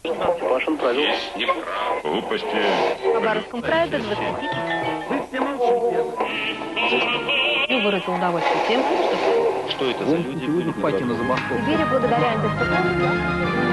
Пашин провел. Глупости. По Баровскому краю до 20. Вы все молчите. Ну, выразил удовольствие тем, Что это за люди? Сегодня в пати на забастовку. в Сибири благодаря антициклону.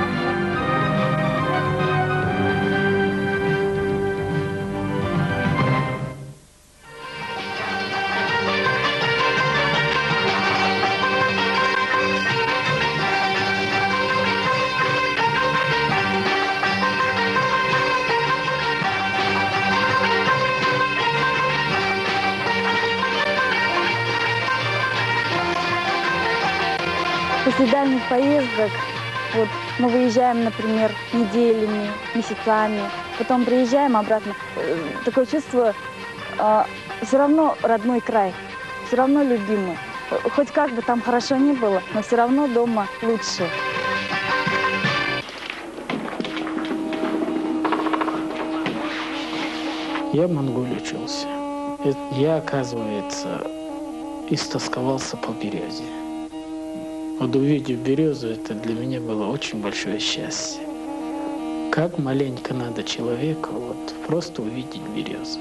После дальних поездок вот, мы выезжаем, например, неделями, месяцами, потом приезжаем обратно. Такое чувство, все равно родной край, все равно любимый. Хоть как бы там хорошо ни было, но все равно дома лучше. Я в Монголии учился. Я, оказывается, истосковался по березе. Вот увидев березу, это для меня было очень большое счастье. Как маленько надо человеку вот просто увидеть березу.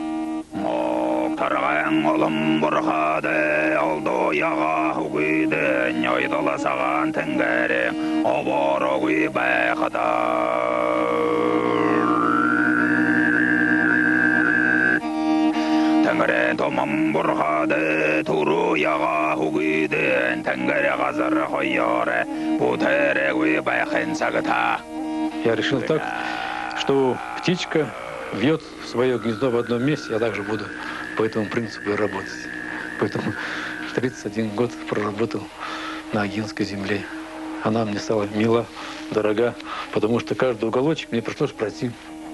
Я решил так, что птичка вьет свое гнездо в одном месте, я также буду по этому принципу и работать. Поэтому 31 год проработал на Агинской земле. Она мне стала мила, дорога, потому что каждый уголочек мне пришлось пройти.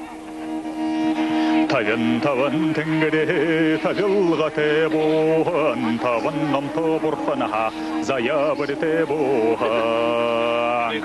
Таван тэнгэрэ тавилга тэбухан таван намто бурханаха заябыр тэбухан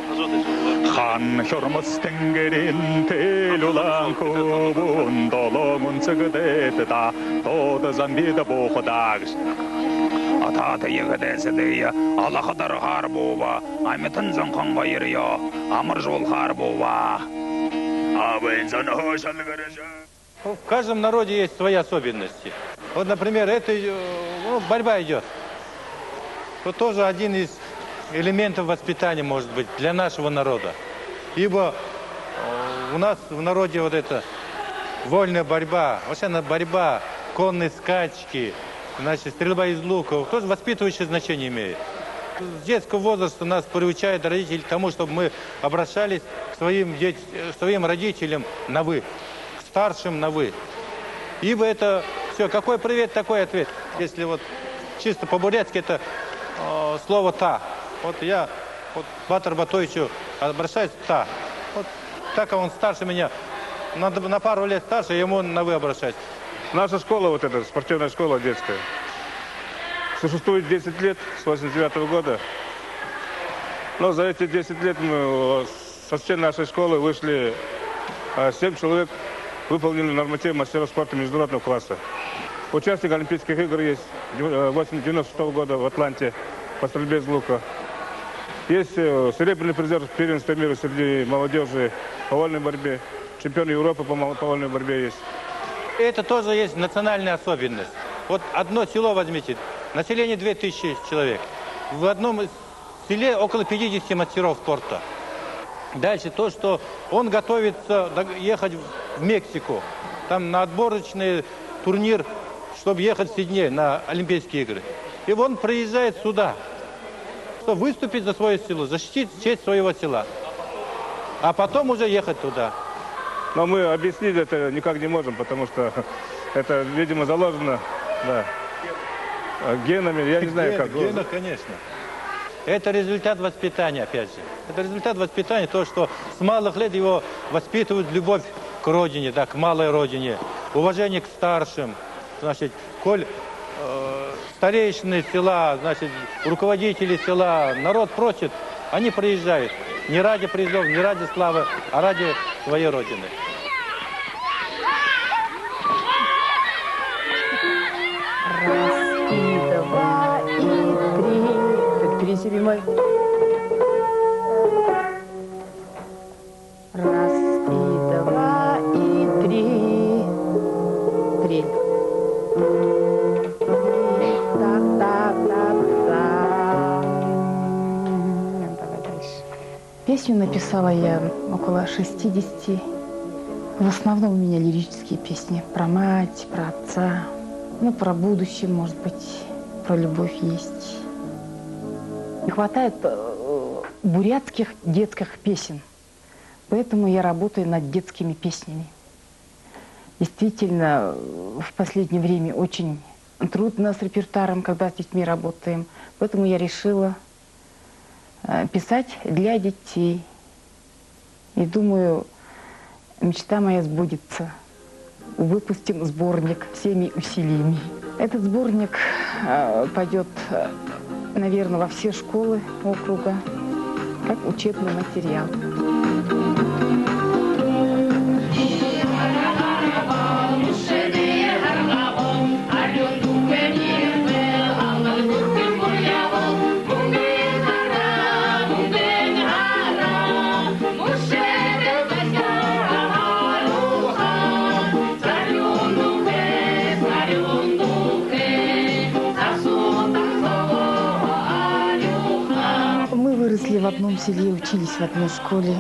хан хормос тэнгэрэн тэлулан кубун доломун цэгдэтэта тода замбида бухадагс атата ягдэсэдэя алахадар харбува амэтэн занханга ирья амар жол харбува абэнзан хошал гэрэжа. В каждом народе есть свои особенности. Вот, например, борьба идет. Это тоже один из элементов воспитания, может быть, для нашего народа. Ибо у нас в народе вот эта вольная борьба, вообще борьба, конные скачки, значит, стрельба из лука, тоже воспитывающее значение имеет. С детского возраста нас приучают родители к тому, чтобы мы обращались к своим родителям на «вы». Старшим на «вы». Ибо это все, какой привет, такой ответ. Если вот чисто по-бурятски это слово «та». Вот я Батыр Батойчу обращаюсь «та». Вот так как он старше меня, на пару лет старше, ему на «вы» обращаюсь. Наша школа, вот эта спортивная школа детская, существует 10 лет, с 89-го года. Но за эти 10 лет мы со стен нашей школы вышли 7 человек, выполнили норматив мастеров спорта международного класса. Участник Олимпийских игр есть 96-го года в Атланте по стрельбе из лука. Есть серебряный призер первенства мира среди молодежи по вольной борьбе. Чемпион Европы по вольной борьбе есть. Это тоже есть национальная особенность. Вот одно село возьмите, население 2000 человек. В одном селе около 50 мастеров спорта. Дальше то, что он готовится ехать в Мексику, там на отборочный турнир, чтобы ехать в Сидней на Олимпийские игры. И он приезжает сюда, чтобы выступить за свое село, защитить честь своего села. А потом уже ехать туда. Но мы объяснить это никак не можем, потому что это, видимо, заложено генами, я не знаю как. Генах, конечно. Это результат воспитания, опять же. Это результат воспитания, то, что с малых лет его воспитывают любовь к родине, да, к малой родине, уважение к старшим. Значит, коль старейшины села, значит, руководители села, народ просит, они приезжают. Не ради призов, не ради славы, а ради своей родины. Раз, и два, и три. 3/7. Песню написала я около 60. В основном у меня лирические песни про мать, про отца, ну, про будущее, может быть, про любовь есть. Не хватает бурятских детских песен, поэтому я работаю над детскими песнями. Действительно, в последнее время очень трудно с репертуаром, когда с детьми работаем, поэтому я решила писать для детей. И думаю, мечта моя сбудется. Выпустим сборник всеми усилиями. Этот сборник пойдет, наверное, во все школы округа, как учебный материал. В одном селе, учились в одной школе.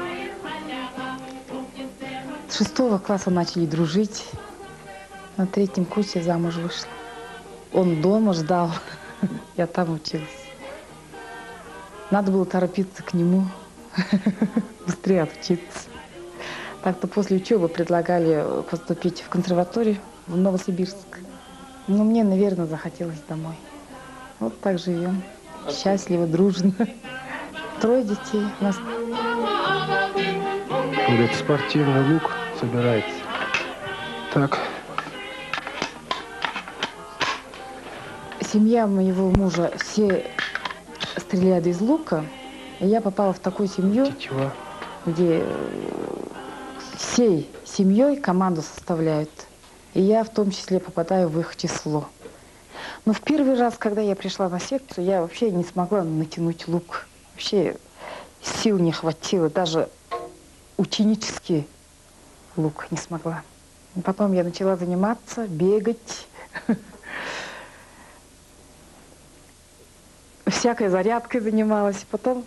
С 6 класса начали дружить. На 3-м курсе замуж вышла. Он дома ждал, я там училась. Надо было торопиться к нему, быстрее отучиться. Так-то после учебы предлагали поступить в консерваторию в Новосибирск. Но мне, наверное, захотелось домой. Вот так живем. Счастливо, дружно. 3 детей у нас. Вот спортивный лук собирается. Так. Семья моего мужа все стреляли из лука. И я попала в такую семью, где всей семьей команду составляют. И я в том числе попадаю в их число. Но в первый раз, когда я пришла на секцию, я вообще не смогла натянуть лук. Вообще сил не хватило, даже ученический лук не смогла. И потом я начала заниматься, бегать. Всякой зарядкой занималась. Потом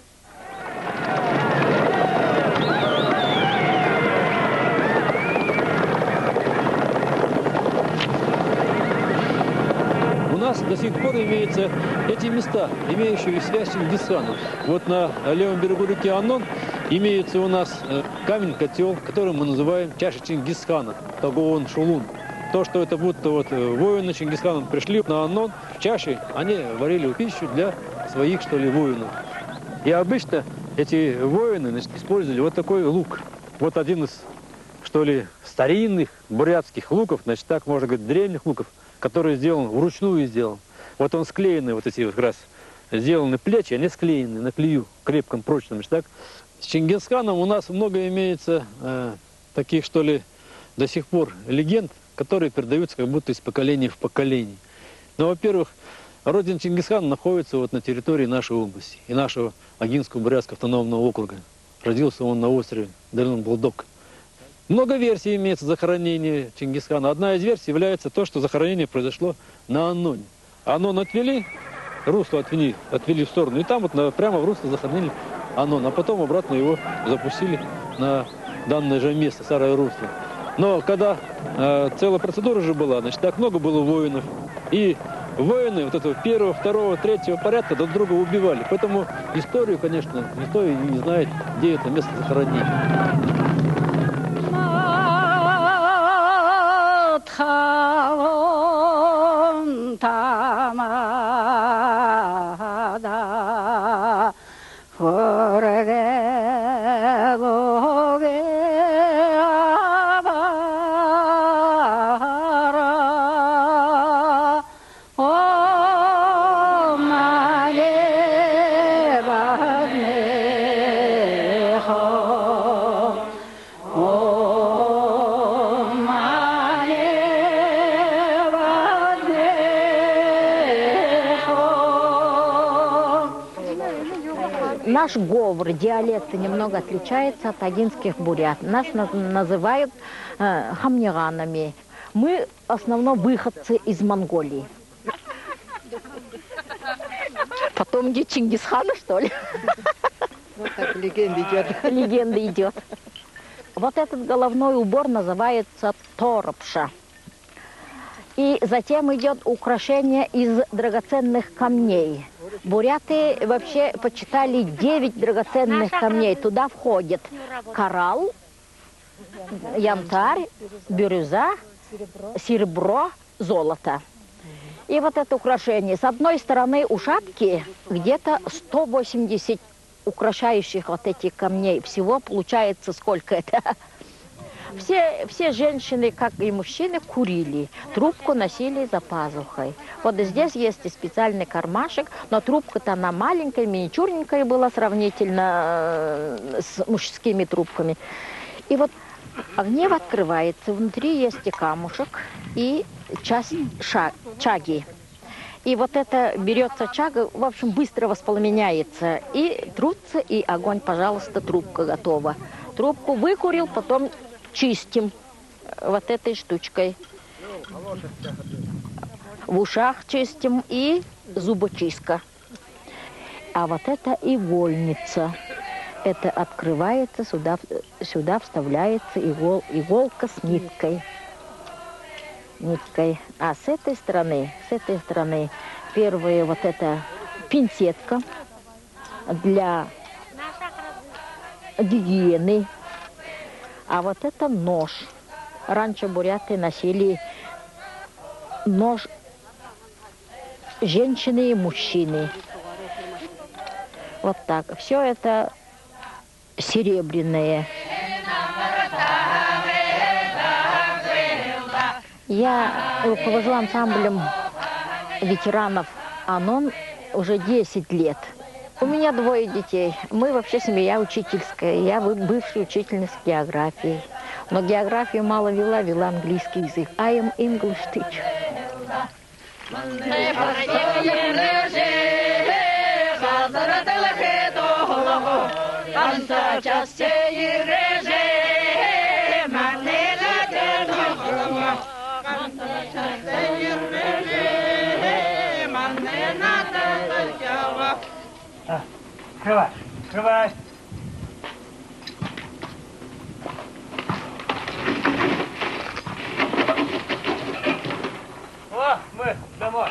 У нас до сих пор имеются эти места, имеющие связь с Чингисханом. Вот на левом берегу реки Аннон имеется у нас камень-котел, который мы называем чаша Чингисхана, Тагуон Шулун. То, что это будто вот воины Чингисхана пришли на Аннон, в чаше они варили пищу для своих, что ли, воинов. И обычно эти воины, значит, использовали вот такой лук. Вот один из, что ли, старинных бурятских луков, значит, так можно говорить, древних луков, который сделан, вручную сделан. Вот он склеенный, вот эти вот как раз сделаны плечи, они склеены на клею, крепком, прочном. Значит, так. С Чингисханом у нас много имеется таких, что ли, до сих пор легенд, которые передаются как будто из поколения в поколение. Но, во-первых, родина Чингисхана находится вот на территории нашей области и нашего Агинского бурятского автономного округа. Родился он на острове Дальнон-Булдок. Много версий имеется захоронения Чингисхана. Одна из версий является то, что захоронение произошло на Анноне. Аннон отвели, русло отвели в сторону, и там вот прямо в русло захоронили Аннон, а потом обратно его запустили на данное же место, старое русло. Но когда целая процедура же была, значит, так много было воинов, и воины вот этого 1-го, 2-го, 3-го порядка друг друга убивали. Поэтому историю, конечно, никто и не знает, где это место захоронения. Наш говор, диалект немного отличается от агинских бурят. Нас называют хамниганами. Мы в основном выходцы из Монголии. Потомки Чингисхана, что ли? Вот так легенда идет. Легенда идет. Вот этот головной убор называется торопша. И затем идет украшение из драгоценных камней. Буряты вообще почитали 9 драгоценных камней. Туда входит коралл, янтарь, бирюза, серебро, золото. И вот это украшение. С одной стороны у шапки где-то 180 украшающих вот этих камней. Всего получается сколько это? Все женщины, как и мужчины, курили. Трубку носили за пазухой. Вот здесь есть и специальный кармашек, но трубка-то она маленькая, миниатюрненькая была сравнительно с мужскими трубками. И вот огнев открывается, внутри есть и камушек, и часть чаги. И вот это берется чага, в общем, быстро воспламеняется. И трутся, и огонь, пожалуйста, трубка готова. Трубку выкурил, потом чистим вот этой штучкой. В ушах чистим и зубочистка. А вот это игольница. Это открывается, сюда вставляется иголка с ниткой. А с этой стороны первая вот эта пинцетка для гигиены. А вот это нож. Раньше буряты носили нож женщины и мужчины. Вот так. Все это серебряное. Я руковожу ансамблем ветеранов ОНОН уже 10 лет. У меня 2 детей. Мы вообще семья учительская. Я бывшая учительница географии. Но географию мало вела английский язык. I am English teacher. Открывай. О, мы домой.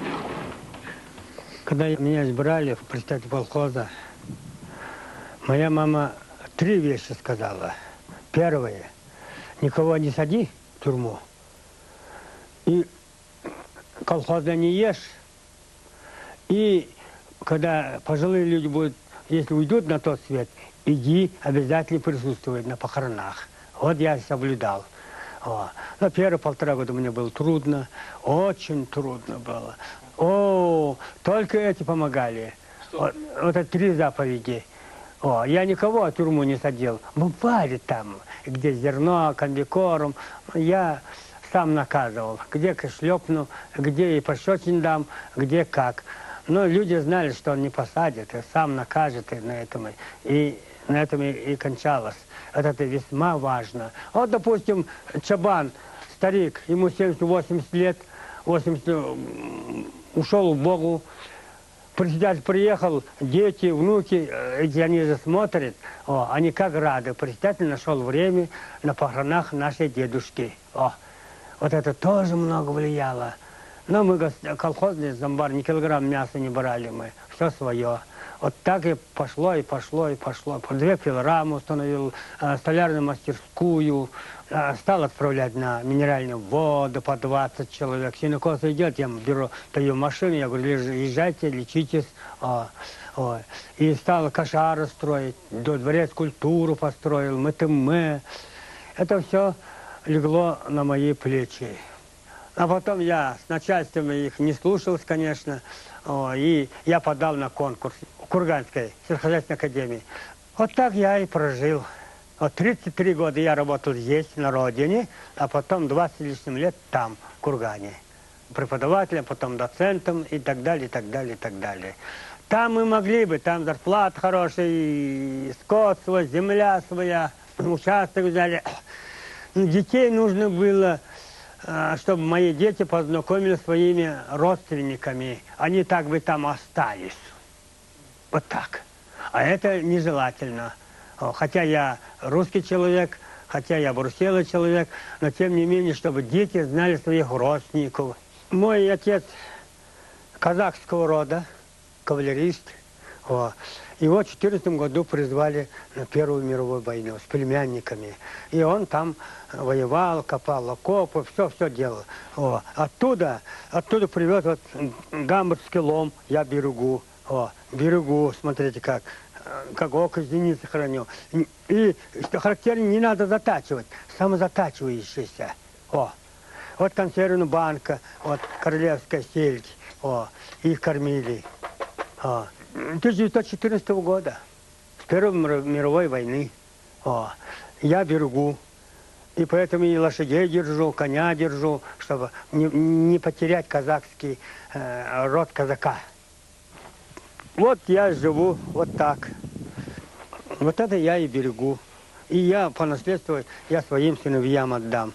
Когда меня избрали в председатель колхоза, моя мама 3 вещи сказала. Первое, никого не сади в тюрьму. И колхоза не ешь. И когда пожилые люди будут, если уйдут на тот свет, иди обязательно присутствовать на похоронах. Вот я соблюдал. Но 1,5 года мне было трудно, очень трудно было. Только эти помогали. Вот это 3 заповеди. Я никого в тюрьму не садил. Бывали там, где зерно, комбикорм. Я сам наказывал, где шлепну, где и пощечин дам, где как. Но люди знали, что он не посадит, и сам накажет, и на этом и кончалось. Это весьма важно. Вот, допустим, Чабан, старик, ему 70-80 лет, 80, ушел в Богу. Председатель приехал, дети, внуки, они же смотрят, они как рады. Председатель нашел время на похоронах нашей дедушки. Вот это тоже много влияло. Но мы колхозный зомбар, ни килограмм мяса не брали мы, все свое. Вот так и пошло, и пошло, и пошло. По 2 килограмма установил, столярную мастерскую, стал отправлять на минеральную воду по 20 человек. Синокос идет, я беру, даю машину, я говорю, езжайте, лечитесь. И стал кошары строить, дворец культуру построил, МТМ. Это все легло на мои плечи. А потом я с начальством их не слушался, конечно, и я подал на конкурс в Курганской сельскохозяйственной академии. Вот так я и прожил. 33 года я работал здесь, на родине, а потом 20 с лишним лет там, в Кургане. Преподавателем, потом доцентом и так далее, и так далее, и так далее. Там мы могли бы, там зарплата хорошая, и скот свой, земля своя, участок взяли. Детей нужно было, чтобы мои дети познакомились с своими родственниками. Они так бы там остались. Вот так. А это нежелательно. Хотя я русский человек, хотя я бурселый человек, но тем не менее, чтобы дети знали своих родственников. Мой отец казахского рода, кавалерист. Его в 14 году призвали на Первую мировую войну с племянниками. И он там воевал, копал окопы, все делал. Оттуда привез вот гамбургский лом, я берегу. Берегу, смотрите, как око зеницы храню. И, что характерно, не надо затачивать, самозатачивающийся. Вот консервная банка, вот королевская сельдь, их кормили. 1914 года, с Первой мировой войны. Я берегу. И поэтому и лошадей держу, коня держу, чтобы не потерять казахский род казака. Вот я живу вот так. Вот это я и берегу. И я по наследству я своим сыновьям отдам.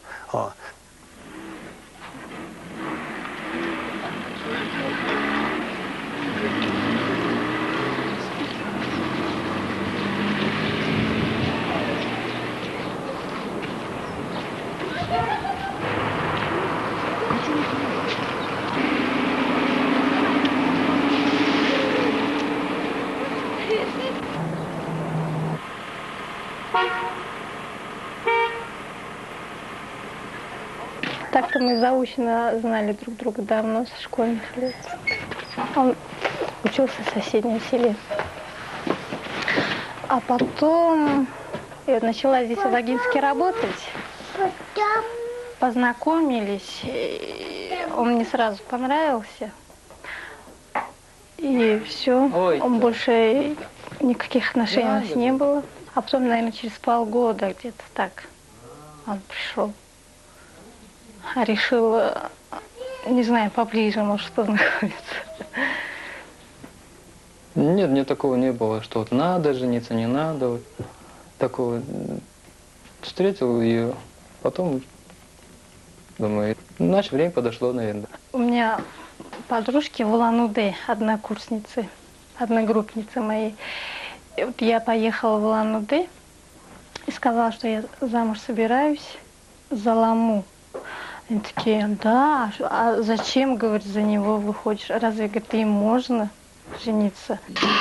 Так-то мы заочно знали друг друга давно, со школьных лет. Он учился в соседнем селе. А потом я начала здесь в Логинске работать. Познакомились, и он мне сразу понравился. И все, он больше никаких отношений у нас не было. А потом, наверное, через полгода где-то так он пришел. Решил, не знаю, поближе, может, познакомиться. Нет, мне такого не было, что вот надо жениться, не надо. Вот. Такого. Встретил ее, потом, думаю, наше время подошло, наверное. У меня подружки в Улан-Удэ, однокурсницы, одногруппницы моей. И вот я поехала в Улан-Удэ и сказала, что я замуж собираюсь за ламу. Они такие, да, а зачем, говорит, за него выходишь? Разве, говорит, им можно жениться?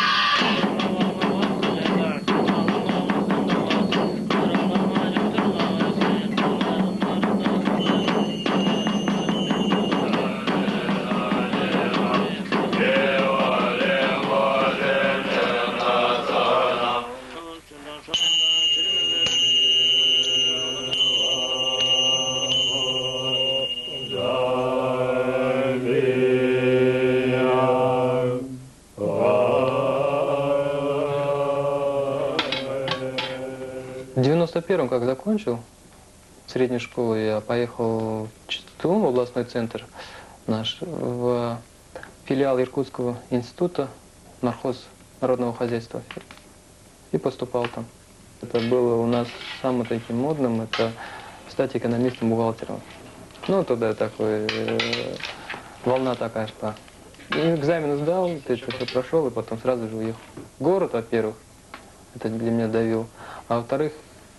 91-м, как закончил среднюю школу, я поехал в Чистоту, в областной центр наш, в филиал Иркутского института, нархоз народного хозяйства, и поступал там. Это было у нас самым таким модным, это стать экономистом-бухгалтером. Ну, тогда такой, волна такая шла. И экзамен сдал, это все прошел, и потом сразу же уехал. Город, во-первых, это для меня давил, а во-вторых,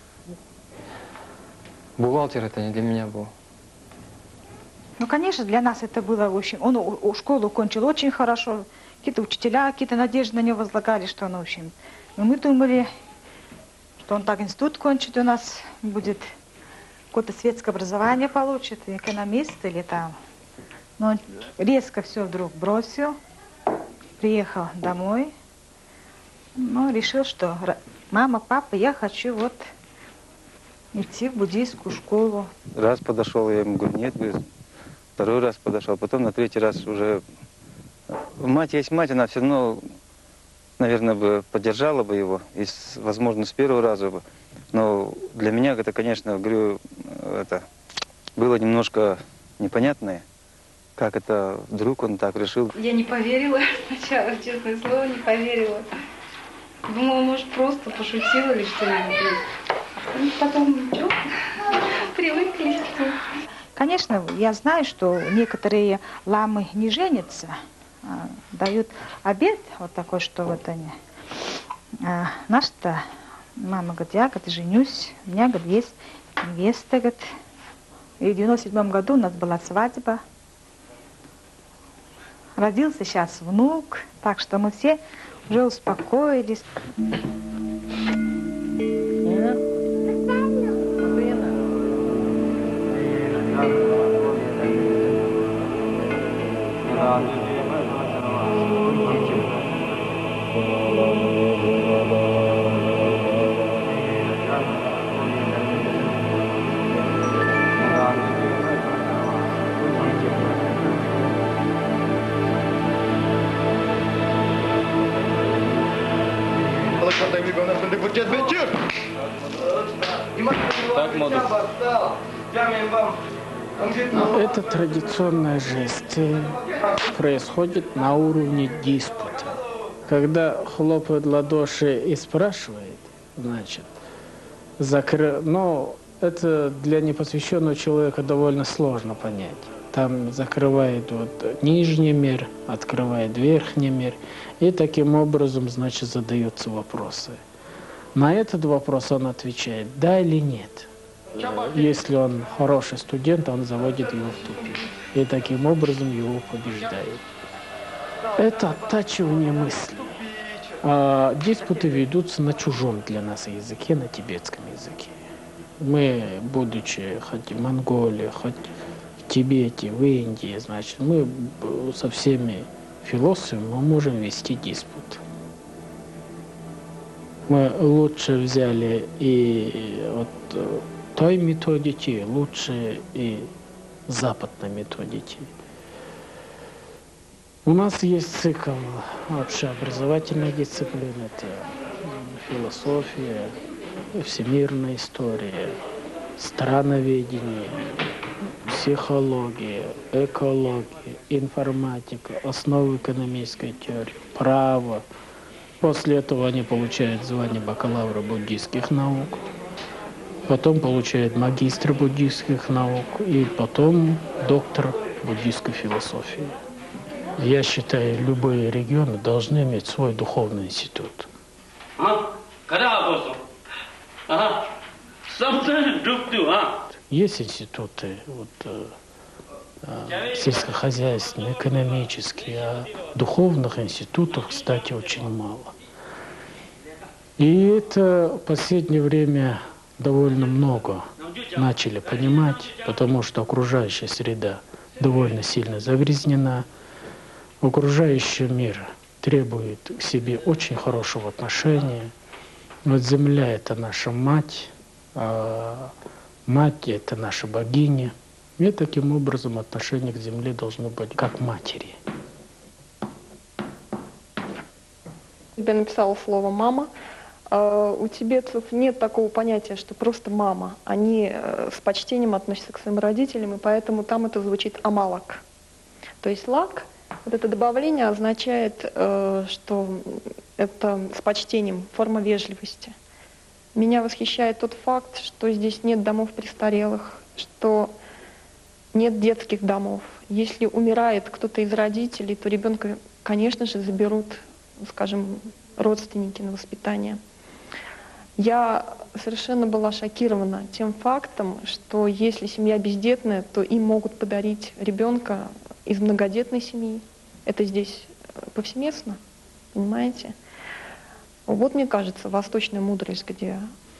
бухгалтер это не для меня был. Ну, конечно, для нас это было, в общем, он школу кончил очень хорошо, какие-то учителя, какие-то надежды на него возлагали, что он, в общем. Но мы думали, что он так институт кончит, у нас будет какое-то светское образование получит, экономист или там. Но он резко все вдруг бросил, приехал домой, но решил, что мама, папа, я хочу вот идти в буддийскую школу. Раз подошел, я ему говорю, нет, говорит. Второй раз подошел, потом на третий раз уже... Мать есть мать, она все равно, наверное, бы поддержала бы его, и, возможно, с первого раза бы. Но для меня это, конечно, говорю, это было немножко непонятное. Как это вдруг он так решил? Я не поверила сначала, честное слово, не поверила. Думала, может, просто пошутила или что-нибудь. И потом, ничего, привыкли. Конечно, я знаю, что некоторые ламы не женятся, а дают обет вот такой, что вот они Наша-то мама говорит, я, говорит, женюсь, у меня, говорит, есть невеста, говорит. И в 97 году у нас была свадьба. Родился сейчас внук, так что мы все уже успокоились. Это традиционная жесть происходит на уровне диспута. Когда хлопают ладоши и спрашивает, значит, но это для непосвященного человека довольно сложно понять. Там закрывает вот нижний мир, открывает верхний мир, и таким образом, значит, задаются вопросы. На этот вопрос он отвечает «да» или «нет». Если он хороший студент, он заводит его в тупик. И таким образом его побеждает. Это оттачивание мысли. А диспуты ведутся на чужом для нас языке, на тибетском языке. Мы, будучи хоть в Монголии, хоть в Тибете, в Индии, значит, мы со всеми философами мы можем вести диспут. Мы лучше взяли и от той методики, лучше и западной методики. У нас есть цикл общеобразовательных дисциплин, это философия, всемирная история, страноведение, психология, экология, информатика, основы экономической теории, право. После этого они получают звание бакалавра буддийских наук, потом получают магистра буддийских наук и потом доктор буддийской философии. Я считаю, любые регионы должны иметь свой духовный институт. Есть институты сельскохозяйственные, экономические, а духовных институтов, кстати, очень мало. И это в последнее время довольно много начали понимать, потому что окружающая среда довольно сильно загрязнена. Окружающий мир требует к себе очень хорошего отношения. Вот земля — это наша мать, а мать — это наша богиня. И таким образом отношение к земле должно быть как к матери. Я написала слово «мама». У тибетцев нет такого понятия, что просто мама. Они с почтением относятся к своим родителям, и поэтому там это звучит «амалак». То есть «лак», вот это добавление означает, что это с почтением, форма вежливости. Меня восхищает тот факт, что здесь нет домов престарелых, что нет детских домов. Если умирает кто-то из родителей, то ребенка, конечно же, заберут, скажем, родственники на воспитание. Я совершенно была шокирована тем фактом, что если семья бездетная, то им могут подарить ребенка из многодетной семьи. Это здесь повсеместно, понимаете? Вот, мне кажется, восточная мудрость, где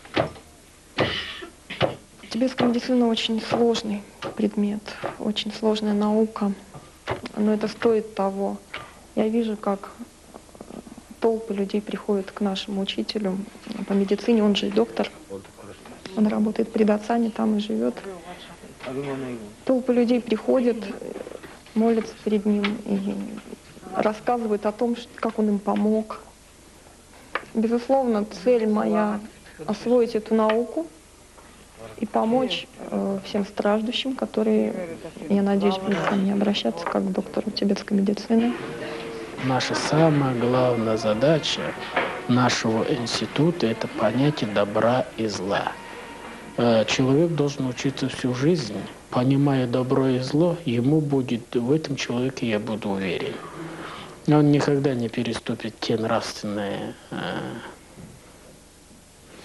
тибетская медицина очень сложный предмет, очень сложная наука, но это стоит того. Я вижу, как толпы людей приходят к нашему учителю по медицине, он же доктор, он работает при Дацане, там и живет. Толпы людей приходят, молятся перед ним и рассказывают о том, как он им помог. Безусловно, цель моя — освоить эту науку и помочь всем страждущим, которые, я надеюсь, будут ко мне обращаться как к доктору тибетской медицины. Наша самая главная задача нашего института — это понятие добра и зла. Человек должен учиться всю жизнь, понимая добро и зло, ему будет, в этом человеке я буду уверен. Он никогда не переступит те нравственные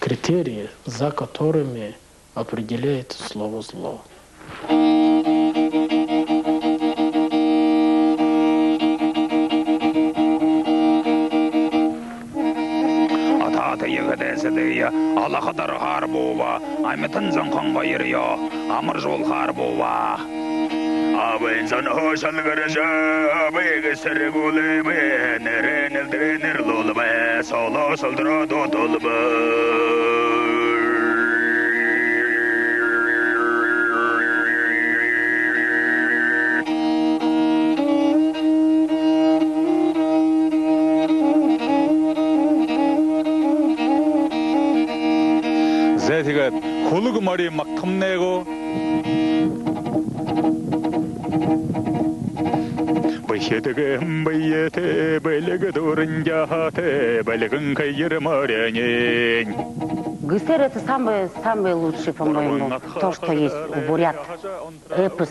критерии, за которыми определяется слово «зло». Аллахадар харбова, Аметан занхан байыря, Амар жол харбова. Абензан хошал гаража, Бег сэргулэ бэ, Нэрэнэл дрэнэр лулбэ, Соло солдро дотулбэ. 제가 고르고 머리 막 탐내고 бэхэдэгэ бэйэтэ бэлэг дурыньяхатэ бэлэгэн кайыр морянень. ГСР — это самый лучший, по-моему, то, что есть у бурят. Эпос.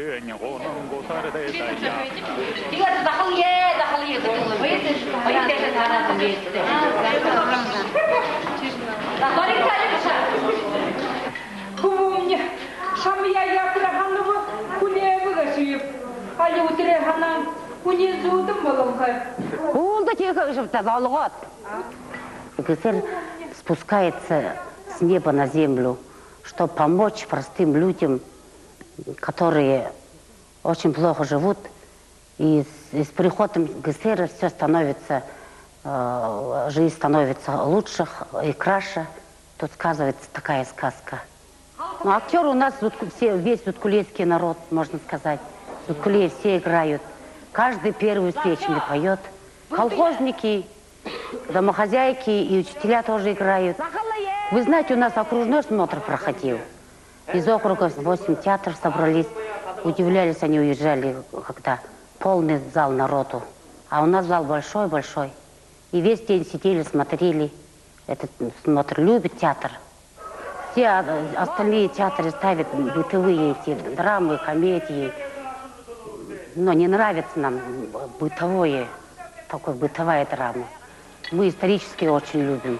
Помни, Шамия Якраханова куневыга сүйіп, али утыреханан кунезудым болуға. Он такие как же тазалгот. ГСР спускается с неба на землю, чтобы помочь простым людям, которые очень плохо живут. И с приходом ГСР все становится, жизнь становится лучше и краше. Тут сказывается такая сказка. Ну, актеры у нас все, весь Дудкулейский народ, можно сказать. Дудкулей все играют. Каждый первую встречную поет. Колхозники, домохозяйки и учителя тоже играют. Вы знаете, у нас окружной смотр проходил. Из округа 8 театров собрались. Удивлялись, они уезжали, когда полный зал народу. А у нас зал большой-большой. И весь день сидели, смотрели. Этот смотр любит театр. Все остальные театры ставят бытовые эти драмы, комедии. Но не нравится нам бытовое, такой бытовая драма. Мы исторически очень любим.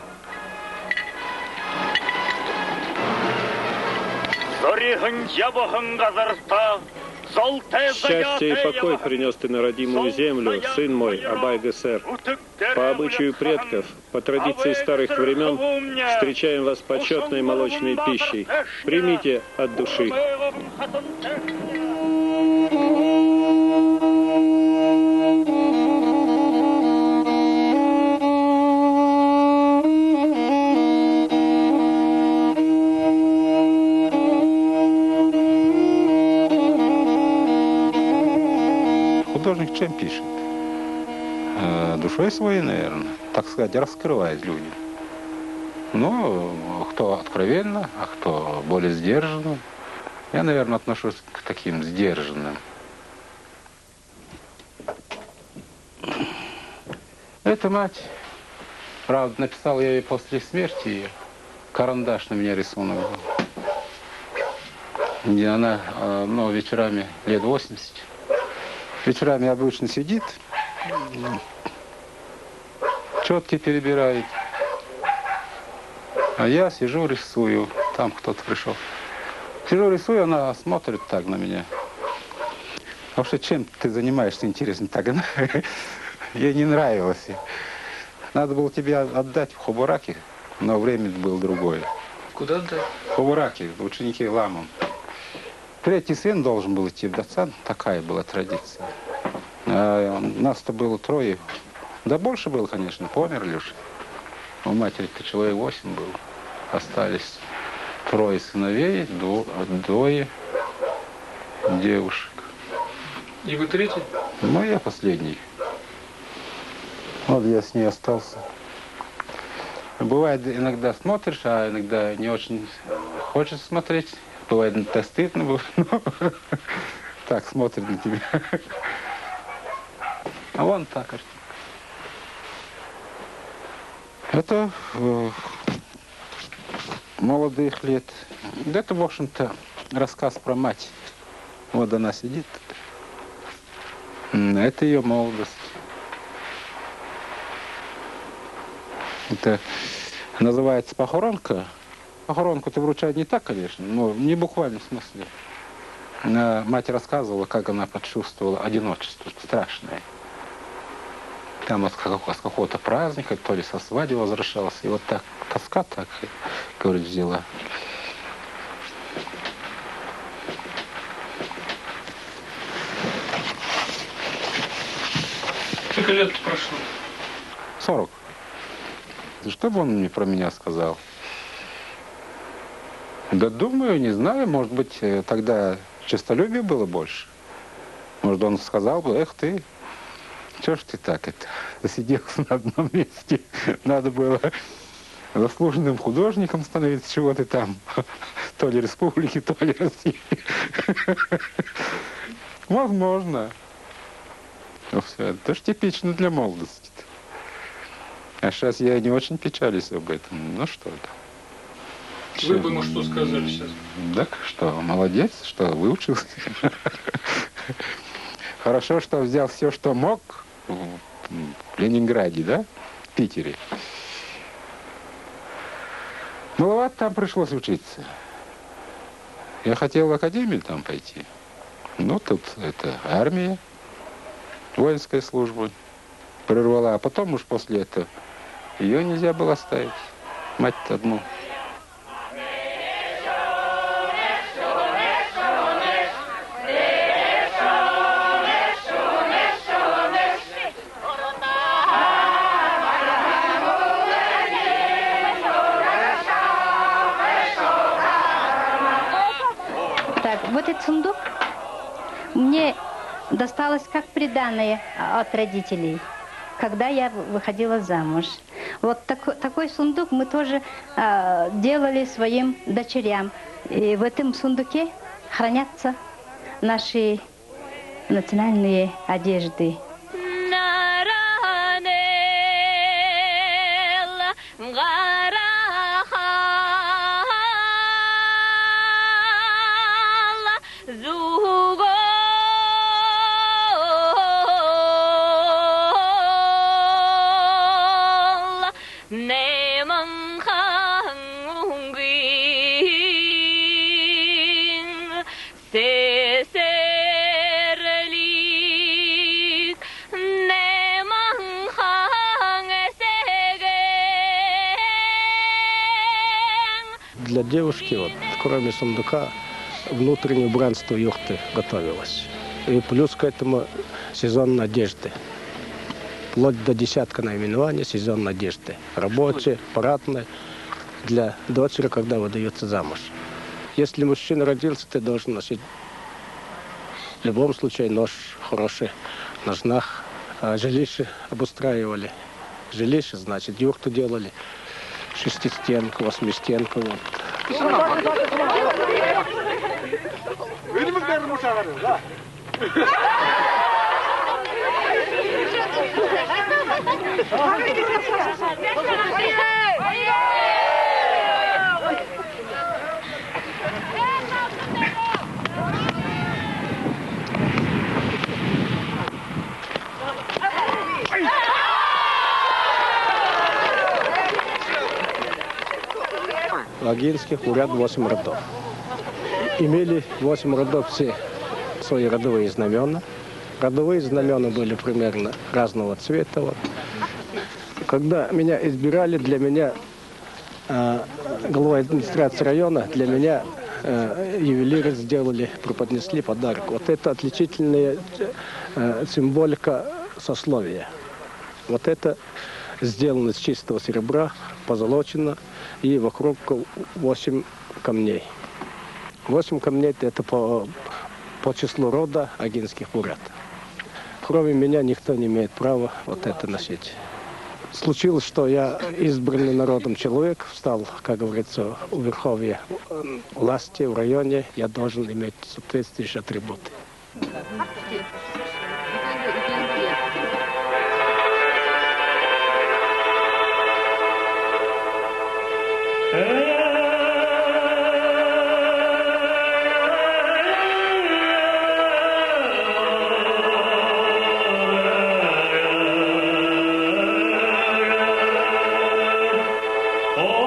Счастье и покой принес ты на родимую землю, сын мой, Абай ГСР. По обычаю предков, по традиции старых времен, встречаем вас почетной молочной пищей. Примите от души. Художник чем пишет? Душой своей, наверное, так сказать, раскрывает людям. Но кто откровенно, а кто более сдержанно. Я, наверное, отношусь к таким сдержанным. Эта мать, правда, написал я ей после смерти ее. Карандаш на меня рисунок был. Где она, ну, вечерами лет 80. Вечерами обычно сидит, четки перебирает, а я сижу, рисую. Там кто-то пришел. Сижу, рисую, она смотрит так на меня. А вообще, чем ты занимаешься, интересно, так? Ей не нравилось. Надо было тебе отдать в Хубураки, но время было другое. Куда отдать? В Хубураки, ученики Ламом. Третий сын должен был идти в Датсан, такая была традиция. А нас-то было трое. Да больше было, конечно, померли уж. У матери-то человек 8 было. Остались трое сыновей, двое девушек. И вы третий? Ну, я последний. Вот я с ней остался. Бывает, иногда смотришь, а иногда не очень хочешь смотреть. Бывает, это стыдно было. Так смотрит на тебя. А вон та картинка. Это молодых лет. Это, в общем-то, рассказ про мать. Вот она сидит. Это ее молодость. Это называется похоронка. Похоронку-то вручают не так, конечно, но не буквально в смысле. Мать рассказывала, как она почувствовала одиночество страшное. Там с какого-то праздника, то ли со свадьбы возвращалась. И вот так, тоска так, говорит, взяла. Сколько лет прошло? 40. Что бы он мне про меня сказал? Да думаю, не знаю, может быть, тогда честолюбие было больше. Может, он сказал бы, эх ты, чё ж ты так это, засиделся на одном месте. Надо было заслуженным художником становиться, чего ты там, то ли республики, то ли России. Возможно. Ну, все, это ж типично для молодости. А сейчас я не очень печалюсь об этом. Ну что там. Вы бы ему что сказали сейчас? Так что, молодец, что выучился. Хорошо, что взял все, что мог в Ленинграде, да? В Питере. Маловато там пришлось учиться. Я хотел в академию там пойти. Ну, тут это армия, воинская служба прервала. А потом уж после этого ее нельзя было оставить. Мать-то одну. Вот этот сундук мне досталось как приданое от родителей, когда я выходила замуж. Вот такой сундук мы тоже делали своим дочерям. И в этом сундуке хранятся наши национальные одежды. Для девушки, вот, кроме сундука, внутреннее убранство юрты готовилось. И плюс к этому сезон одежды. Вплоть до десятка наименований сезон одежды. Рабочая, парадная. Для дочери, когда выдается замуж. Если мужчина родился, ты должен носить в любом случае нож хороший, ножнах. А жилище обустраивали. Жилище, значит, юрту делали. Шестистенку, восьмистенку. Вот. В Агинских уряд 8 родов. Имели 8 родов все свои родовые знамена. Родовые знамена были примерно разного цвета. Вот. Когда меня избирали, для меня, главой администрации района, для меня ювелиры сделали, преподнесли подарок. Вот это отличительная символика сословия. Вот это сделано из чистого серебра, позолочено, и вокруг 8 камней. 8 камней – это по числу рода агинских уряд. Кроме меня никто не имеет права вот это носить. Случилось, что я избранный народом человек, встал, как говорится, у верховья власти в районе, я должен иметь соответствующие атрибуты. Oh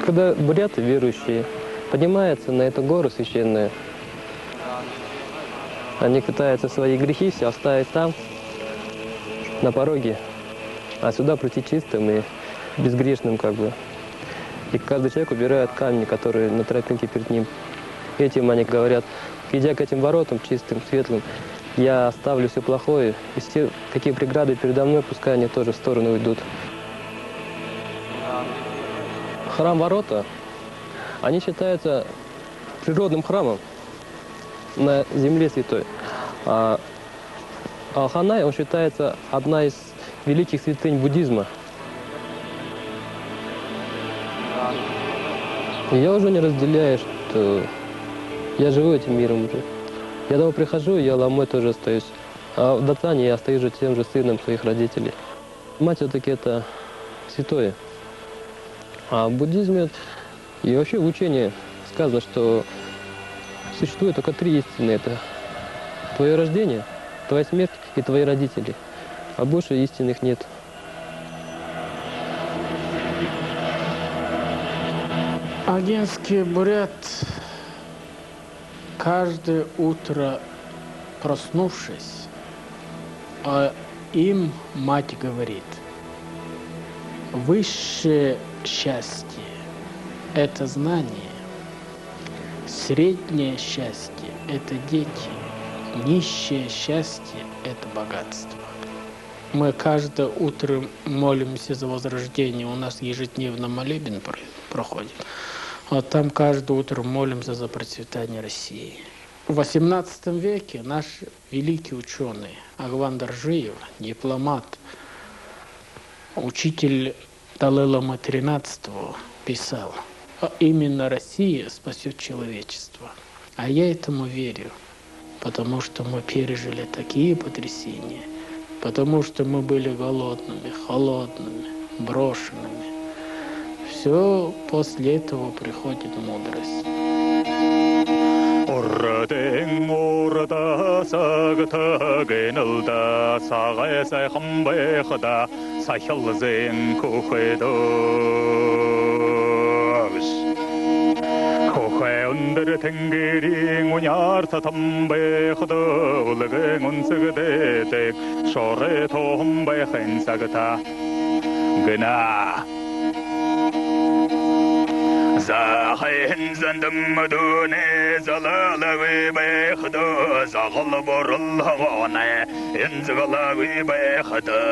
когда буряты верующие поднимаются на эту гору священную, они пытаются свои грехи все оставить там, на пороге, а сюда прийти чистым и безгрешным как бы. И каждый человек убирает камни, которые на тропинке перед ним. Этим они говорят, идя к этим воротам чистым, светлым, я оставлю все плохое, и все, какие преграды передо мной, пускай они тоже в сторону уйдут. Храм-ворота, они считаются природным храмом на земле святой. А Алханай, он считается одна из великих святынь буддизма. И я уже не разделяю, что я живу этим миром уже. Я домой прихожу, я ломой тоже остаюсь. А в Датсане я остаюсь же тем же сыном своих родителей. Мать все-таки это святое. А в буддизме и вообще в учении сказано, что существует только три истины. Это твое рождение, твоя смерть и твои родители. А больше истинных нет. Агенский бурят каждое утро, проснувшись, им мать говорит: высшее счастье – это знание, среднее счастье – это дети, нищее счастье – это богатство. Мы каждое утро молимся за возрождение, у нас ежедневно молебен проходит. Вот там каждое утро молимся за процветание России. В XVIII веке наш великий ученый Агван Доржиев, дипломат, учитель Далай-ламы XIII, писал: именно Россия спасет человечество. А я этому верю, потому что мы пережили такие потрясения, потому что мы были голодными, холодными, брошенными. Все после этого приходит мудрость. Орден орда сагтагенылда сагай сайхамбайхда сайхалзен кухедогс кухе under тенгерин унярта тамбайхда улгэн унсгдэдэг шоре томбайхэн сагта гна Захин зандамдуне залалави байхда захал боралхаване инзгалави байхда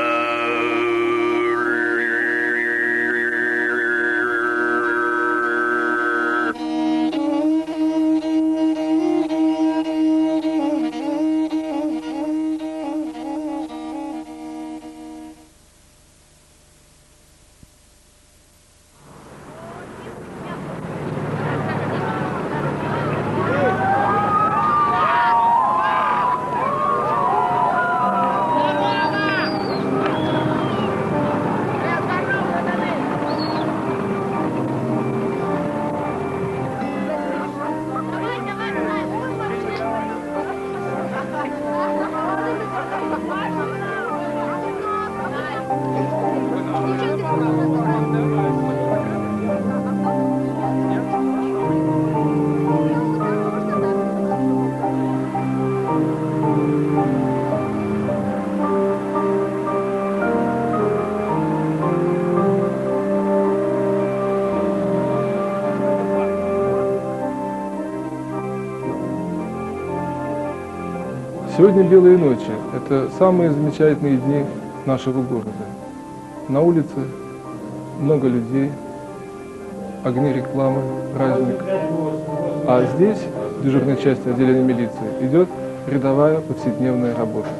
Сегодня белые ночи. Это самые замечательные дни нашего города. На улице много людей, огни рекламы, праздник. А здесь, в дежурной части отделения милиции, идет рядовая повседневная работа.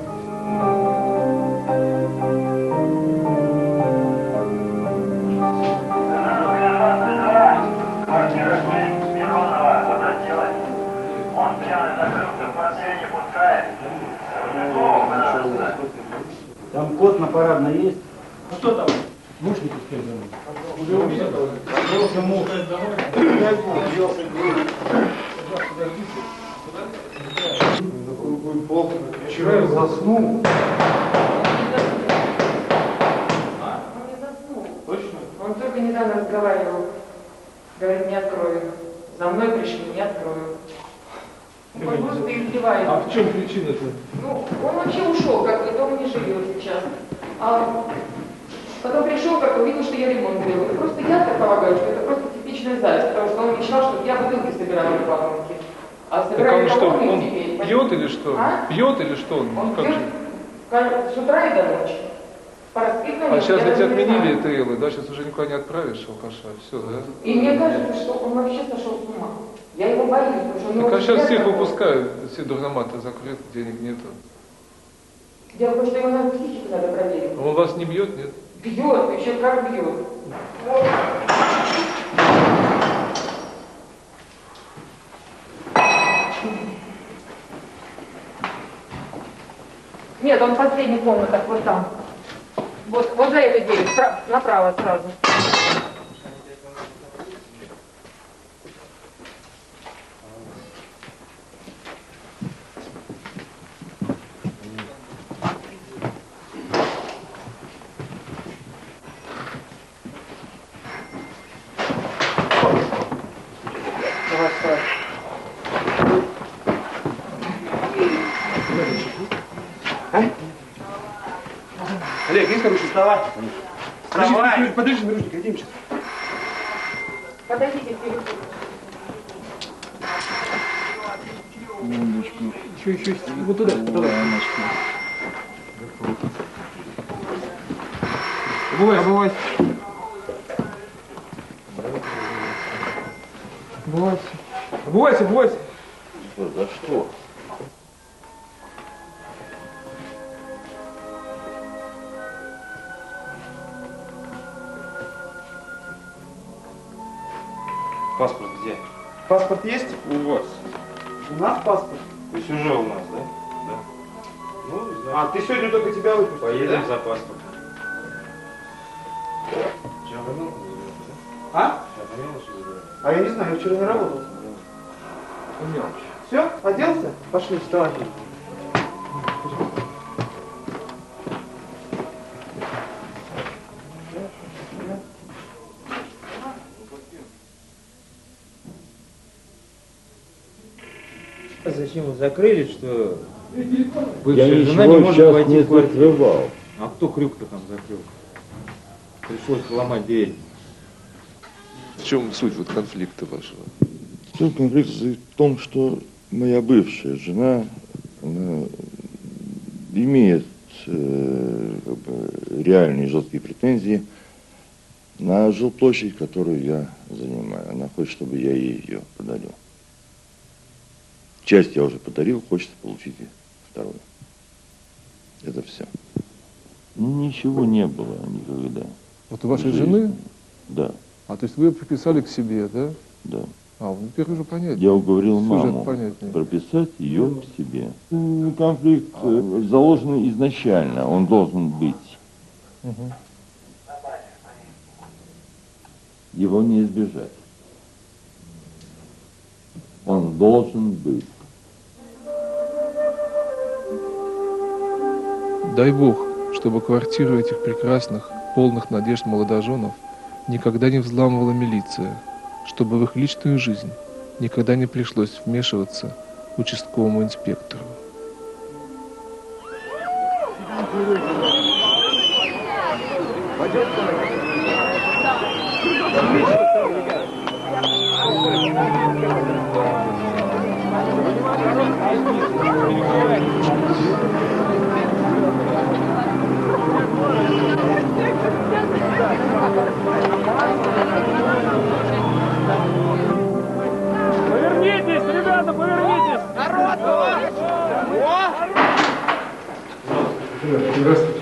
Там кот на парадной есть. Ну что там? Мушники с кем уже увидел? Просто муж. Вчера я заснул. Он не заснул. Точно? Он только недавно разговаривал Говорит, не открою. За мной пришли, не открою. Ну, как будто издевается. А в чем причина-то? Ну, он вообще ушел, как бы дома не живет сейчас. А потом пришел, как увидел, что я ремонт делаю. Просто я так полагаю, что это просто типичная зависть, потому что он мечтал, чтобы я бутылки собирала в вагонке. А Так собирали он что, вагонки он теперь. пьет или что? А? Пьет или что? Он Как пьет же? с утра и до ночи. А сейчас ведь отменили ЭТЛ, да? Сейчас уже никуда не отправишь алкаша. Все, да? И мне кажется, что он вообще сошел с ума. Я его боюсь, потому что... Так а сейчас всех выпускают, все дурноматы закрыты, денег нету. Дело в том, что его надо психику надо проверить. Он вас не бьет, нет? Бьет, еще как бьет. Нет, он в последних комнатах, вот там. Вот за этой дверью, направо сразу. Олег, есть короче, вставай. Вставай. Подожди, наручник, иди сейчас. Подойдите к телефону. Минуточку. Еще. Вот туда. Обувайся. Обувайся. За что? Паспорт где? Паспорт есть? У вас. У нас паспорт? То есть уже у нас, да? Да. Ну, значит, А, ты сегодня только тебя выпустил, поедем да? за паспортом. А? А я не знаю, я вчера не работал. Все, оделся? Пошли, вставай. Зачем вы закрыли, что Бывшая жена не может войти в квартиру? закрывал. А кто крюк-то там закрыл? Пришлось ломать дверь. В чем суть вот конфликта вашего? Суть конфликта состоит в том, что моя бывшая жена, она имеет как бы, реальные жесткие претензии на жилплощадь, которую я занимаю. Она хочет, чтобы я ей ее подарил. Часть я уже подарил, хочется получить и вторую. Это все. Ничего не было никогда. Вот у вашей жены? Да. А то есть вы ее приписали к себе, да? Да. А, ну теперь уже понятно. Я уговорил Сюжет маму понятнее. прописать ее к себе. Конфликт заложен изначально, он должен быть. Угу. Его не избежать. Он должен быть. Дай Бог, чтобы квартиру этих прекрасных, полных надежд молодоженов никогда не взламывала милиция, чтобы в их личную жизнь никогда не пришлось вмешиваться участковому инспектору. Повернитесь, ребята, повернитесь! Народ! Здравствуйте.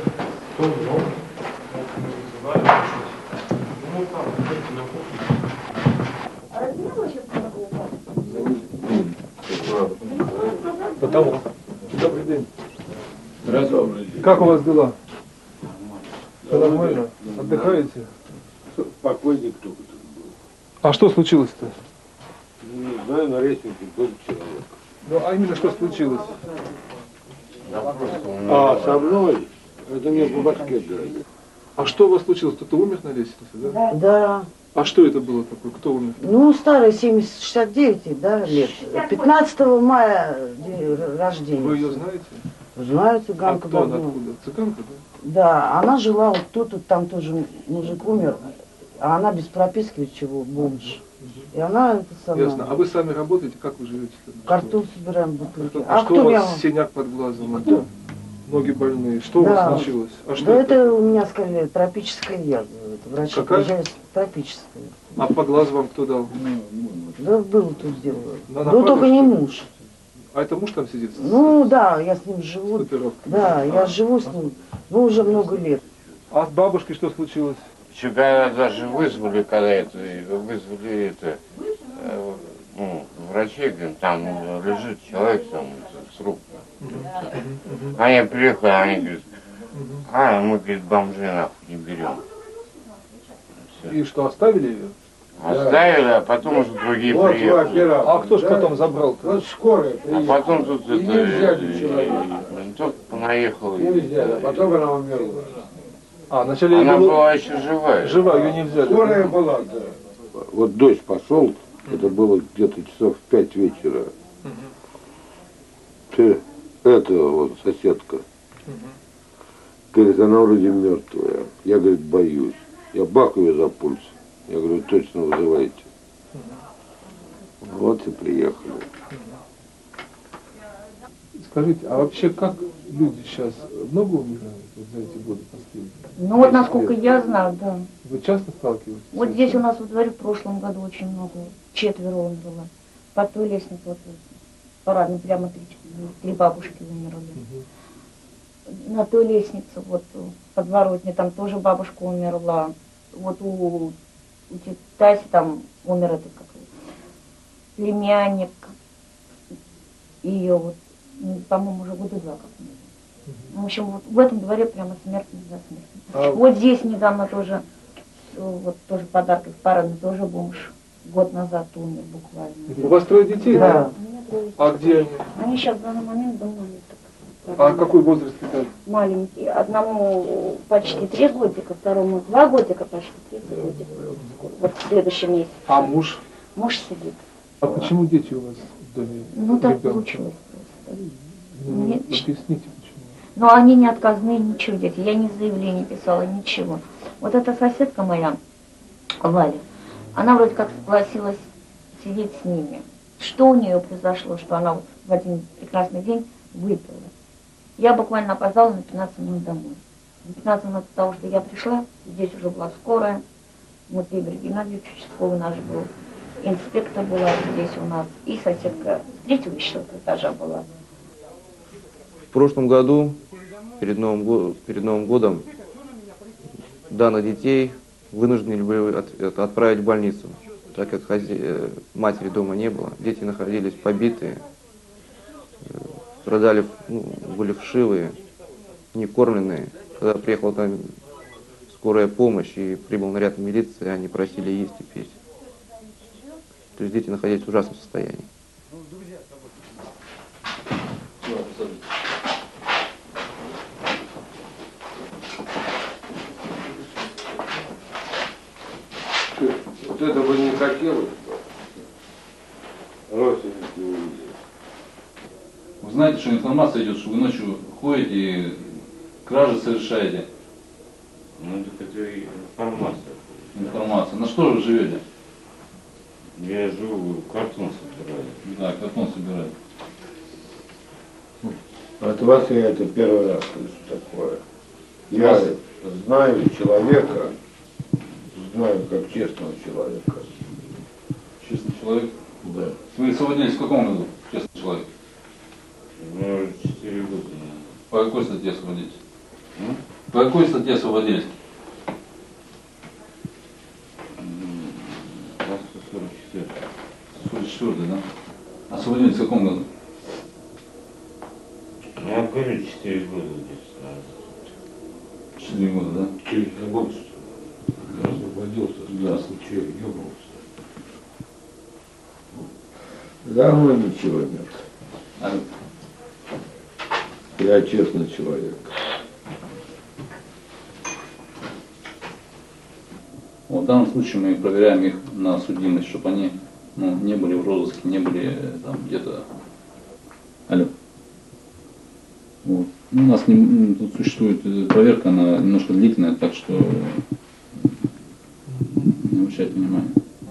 Потому. Добрый день. Здравствуйте. Как у вас дела? Все нормально? Отдыхаете? Покойник только тут был. А что случилось-то? Не знаю, на лестнице был человек. Ну, а именно что случилось? А со мной? Это мне по башке дали. А что у вас случилось? Кто-то умер на лестнице, да? Да. А что это было такое? Кто умер? Ну, старый, 69, да, лет. 15 мая день рождения. Вы ее знаете? Знаю, цыганка. А кто она откуда? Цыганка, да? Да, она жила вот тут, там тоже мужик умер, а она без прописки, ведь чего, бомж. И она это самое. Ясно. А вы сами работаете? Как вы живете? Картон собираем, бутылки. А что кто у вас синяк под глазом? Кто? Ноги больные. Что у Да. вас случилось? А что Да это у меня сказали тропическая язва. Врачи Какая? приезжают, тропическая. А по глазу вам кто дал? Да был тут дело. На Ну только не муж. А это муж там сидит? Ну да, я с ним живу. Татуировка. Да, я живу с ним, ну уже много лет. А с бабушкой что случилось? Сюда даже вызвали, когда это, врачей, говорят, там лежит человек, там, труп. Они приехали, они говорят, а мы, говорит, бомжей нахуй не берем. И что, оставили ее? Оставили, а потом уже другие приехали. А кто же потом забрал-то? Вот скорая приехала. А потом тут только понаехал. Не взяли, а потом она умерла. А, вначале она была еще живая. Жива, ее не взяли. Скорая была, да. Вот дождь пошел, это было где-то часов в 5 вечера. Это вот соседка. Говорит, она вроде мертвая. Я, говорит, боюсь. Я бах ее за пульс. Я говорю, точно вызывайте. Вот и приехали. Скажите, а вообще как люди сейчас много умирают вот за эти годы последние? Ну вот насколько я знаю, да. Вы часто сталкиваетесь? Вот здесь у нас во дворе в прошлом году очень много, 4 умерло. По той лестнице, вот парадной, прямо 3 бабушки умерли. На той лестнице, вот в подворотне, там тоже бабушка умерла. Вот у Таси там умер этот племянник ее, вот, по-моему, уже года 2 как умер. В общем, вот в этом дворе прямо смертный за смертный. Вот здесь недавно тоже, вот тоже подарки в парадной, тоже бомж. Год назад умер буквально. У вас 3 детей? Да. А где они? Они сейчас в данный момент дома нет. А какой возраст летает? Маленький. Одному почти 3 годика, второму 2 годика, почти 3 годика. Вот в следующем месяце. А муж? Муж сидит. А почему дети у вас в доме? Ну так ребенка? получилось просто. Ну, Нет. объясните почему. Но они не отказные, ничего, дети. Я ни заявление писала, ничего. Вот эта соседка моя, Валя, она вроде как согласилась сидеть с ними. Что у нее произошло, что она вот в один прекрасный день выпила. Я буквально опоздала на 15 минут домой. На 15 минут от того, что я пришла, здесь уже была скорая. Вот Игорь Геннадьевич участковый наш был. Инспектор была здесь у нас. И соседка с 3-го еще этажа была. В прошлом году, перед Новым годом, данных детей вынуждены были отправить в больницу, так как матери дома не было. Дети находились побитые, страдали, были вшивые, не кормленные. Когда приехала там скорая помощь и прибыл наряд милиции, они просили есть и пить. То есть дети находились в ужасном состоянии. Вот это бы не хотелось. Родственники увидели. Вы знаете, что информация идет, что вы ночью ходите и кражи совершаете? Ну, так это информация. Информация. На что вы живете? Я живу, картон собираю. Да, картон собираю. От вас я это первый раз слышу такое. Я знаю человека, знаю как честного человека. Честный человек? Да. Вы освободились в каком году, честный человек? Ну, 4 года. По какой статье освободились? По какой статье освободились? 44. 44, да? Освободились в каком году? Я говорю, 4 года где-то. 4 года, да? Через год, что ли? Освободился, да, случай, ебнулся. Давно ничего нет. Я честный человек. Вот, в данном случае мы проверяем их на судимость, чтобы они не были в розыске, не были там где-то. Алло. Вот. У нас тут существует проверка, она немножко длительная, так что не обращайте внимания.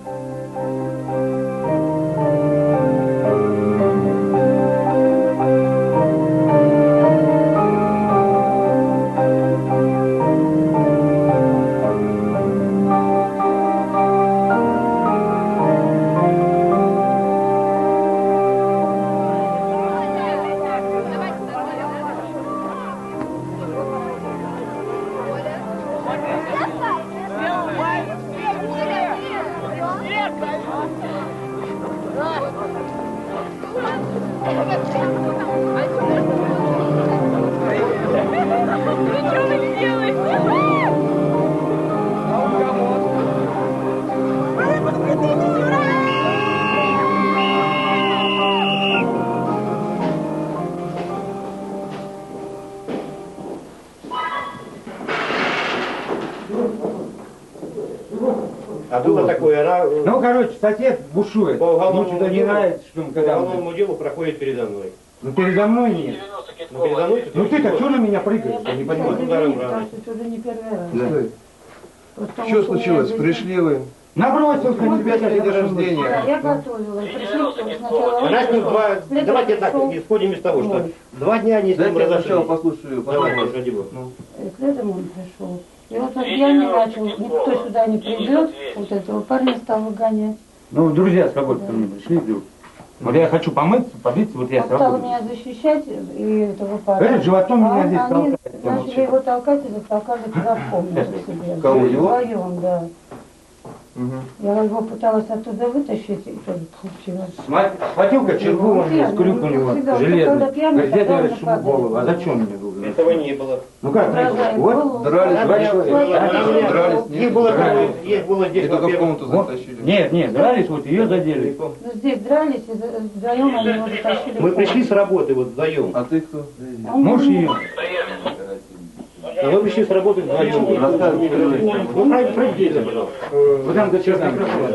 А было такое, она... Ну, короче, сосед бушует. Ему что-то не нравится, что он когда... По уголовному делу проходит передо мной. Ну, передо мной нет. Ну, передо мной... Ну, ты-то что на меня прыгаешь? Я не понимаю. Это не первый раз. Что случилось? Пришли вы? Набросился, у тебя день рождения. Я готовила. Пришли сначала. Она с ним два... Давайте так, исходим из того, что 2 дня они с ним разошлись. Сначала послушаю. Давай, ради бога. К этому он пришел. И вот я не начал, никто сюда не придет, вот этого парня стал выгонять. Ну, друзья с работы ко мне пришли вдруг. Вот я хочу помыться, побриться, вот я Он с стал работы. меня защищать, и этого парня. Говорит, животом меня здесь Они толкает. начали его толкать и затолкали туда в комнату себе. Кого, его? Вдвоем, да. Я его пыталась оттуда вытащить, и тоже получилось. Схватил кочергу, он мне скрюк у него железный. Говорит, я тебе расшибу голову. А зачем мне было? Этого не было. Ну как, вот, дрались, Их было трое, их было здесь. Только в комнату затащили. Нет, дрались, вот ее задели. Ну здесь дрались, и вдвоем они его затащили. Мы пришли с работы вот вдвоем. А ты кто? Муж ее. А вы пришли с работы вдвоем. Ну, пройдите, пожалуйста. Вы там до черта.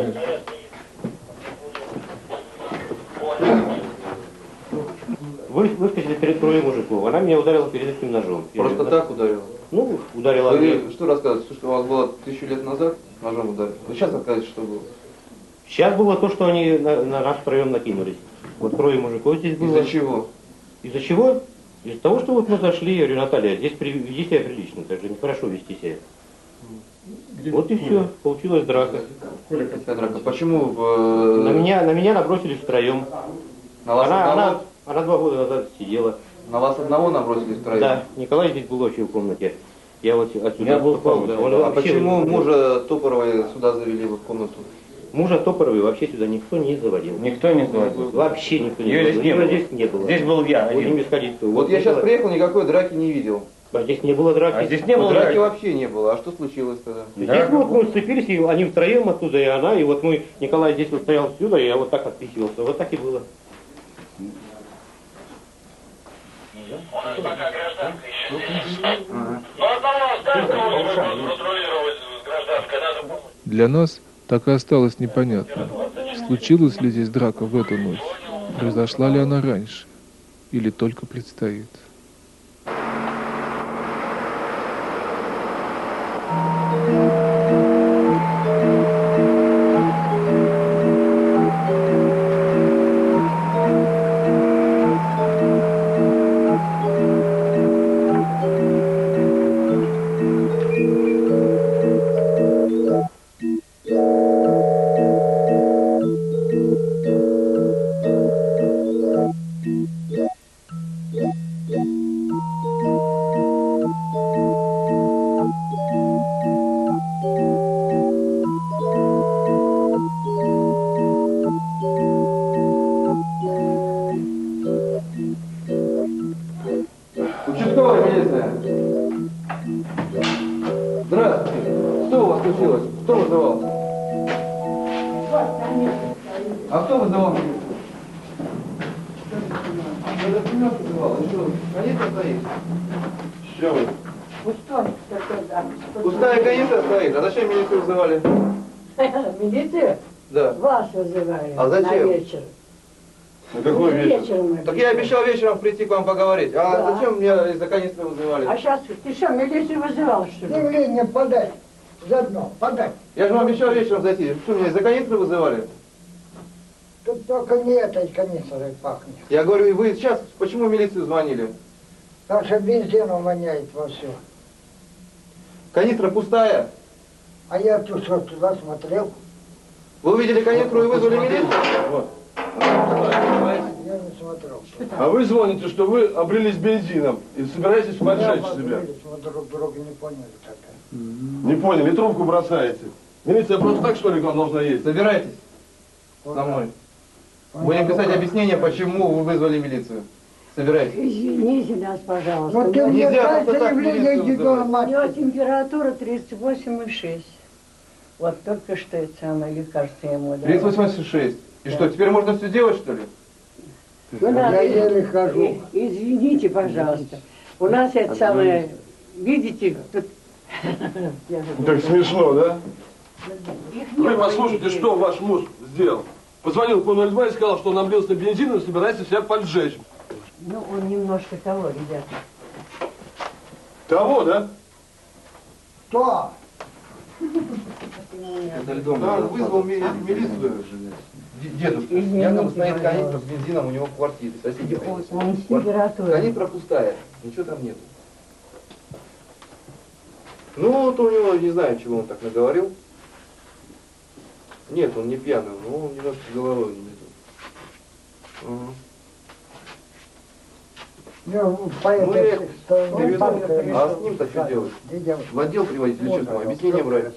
Вы выскочили перед троем мужиков. Она меня ударила перед этим ножом. Просто так ударила? Ну, ударила. Вы что рассказываете? Что у вас было 1000 лет назад ножом ударили? Вы сейчас рассказываете, что было? Сейчас было то, что они на нас втроем накинулись. Вот 3 мужиков здесь было. Из-за чего? Из-за чего? Из-за того, что вот мы зашли, я говорю, Наталья, здесь веди себя прилично, так же нехорошо вести себя. Вот и все, получилась драка. Какая драка? Почему На меня набросились втроем. На вас она 2 года назад сидела. На вас одного набросились втроем? Да, Николай здесь был вообще в комнате. Я вот отсюда попал. Да. А почему мужа Топоровой сюда завели в комнату? Мужа Топоровой вообще сюда никто не заводил. Никто не заводил? Вообще никто не Ее заводил. здесь не было. Здесь был я. Вот не сходить. Вот я сейчас приехал, никакой драки не видел. А здесь не было драки. А здесь не было драки вообще не было. А что случилось тогда? Здесь вот мы сцепились, и они втроем оттуда, и она, и вот мы, Николай здесь вот стоял сюда, и я вот так отпихивался. Вот так и было. Для нас так и осталось непонятно, случилась ли здесь драка в эту ночь, произошла ли она раньше, или только предстоит. Участковая милиция. Здравствуйте. Что у вас случилось? Кто вызывал? А кто вызывал милицию? Этот вызывал. И что? Конечно стоит. Все вы. Пустая канистра стоит. А зачем милицию вызывали? Милицию? Да. Вас вызывали. А зачем? На вечер. На какой вечер? Вечером мы Так я обещал вечером прийти к вам поговорить. А Да. зачем меня из-за канистры вызывали? А сейчас ты что, милицию вызывал, что ли? Заявление подай. Заодно, подай. Я же вам обещал вечером зайти. Что, меня из-за канистры вызывали? Тут только не этой канистрой пахнет. Я говорю, и вы сейчас почему в милицию звонили? Потому что бензином воняет во все. Канистра пустая. А я тут что, туда смотрел. Вы увидели канистру и вызвали милицию? Вот. Я не смотрел. А вы звоните, что вы облились бензином и собираетесь поджечь себя. Мы друг друга не поняли тогда. Не поняли, трубку бросаете. Милиция просто так, что ли, к вам должна ездить? Собирайтесь со мной. Будем писать объяснение, почему вы вызвали милицию. Собирайтесь. Извините нас, пожалуйста. Ну ты мне Нельзя дай просто так заявление, милицию Егор У него Матвеевич. температура 38,6. Вот только что это самое лекарство ему дали. 38,6. И что, теперь можно все делать, что ли? Ну, Я еле хожу. Извините, пожалуйста. У нас это самое, видите, тут... Так смешно, да? Вы послушайте, что ваш муж сделал. Позвонил по 02 и сказал, что он облился бензином и собирается себя поджечь. Ну, он немножко того, ребята. Того, да? Кто? Да, он вызвал милицию. Дедушка, якобы стоит канистра с бензином у него в квартире. Соседи принесли. Он с температурой. Канистра пустая, ничего там нету. Ну, вот у него, не знаю, чего он так наговорил. Нет, он не пьяный, но он немножко головой не мету. Ну, по Ну, этой я стороне привезу. А с ним-то что делать? В отдел приводить или что там? Объяснение брать?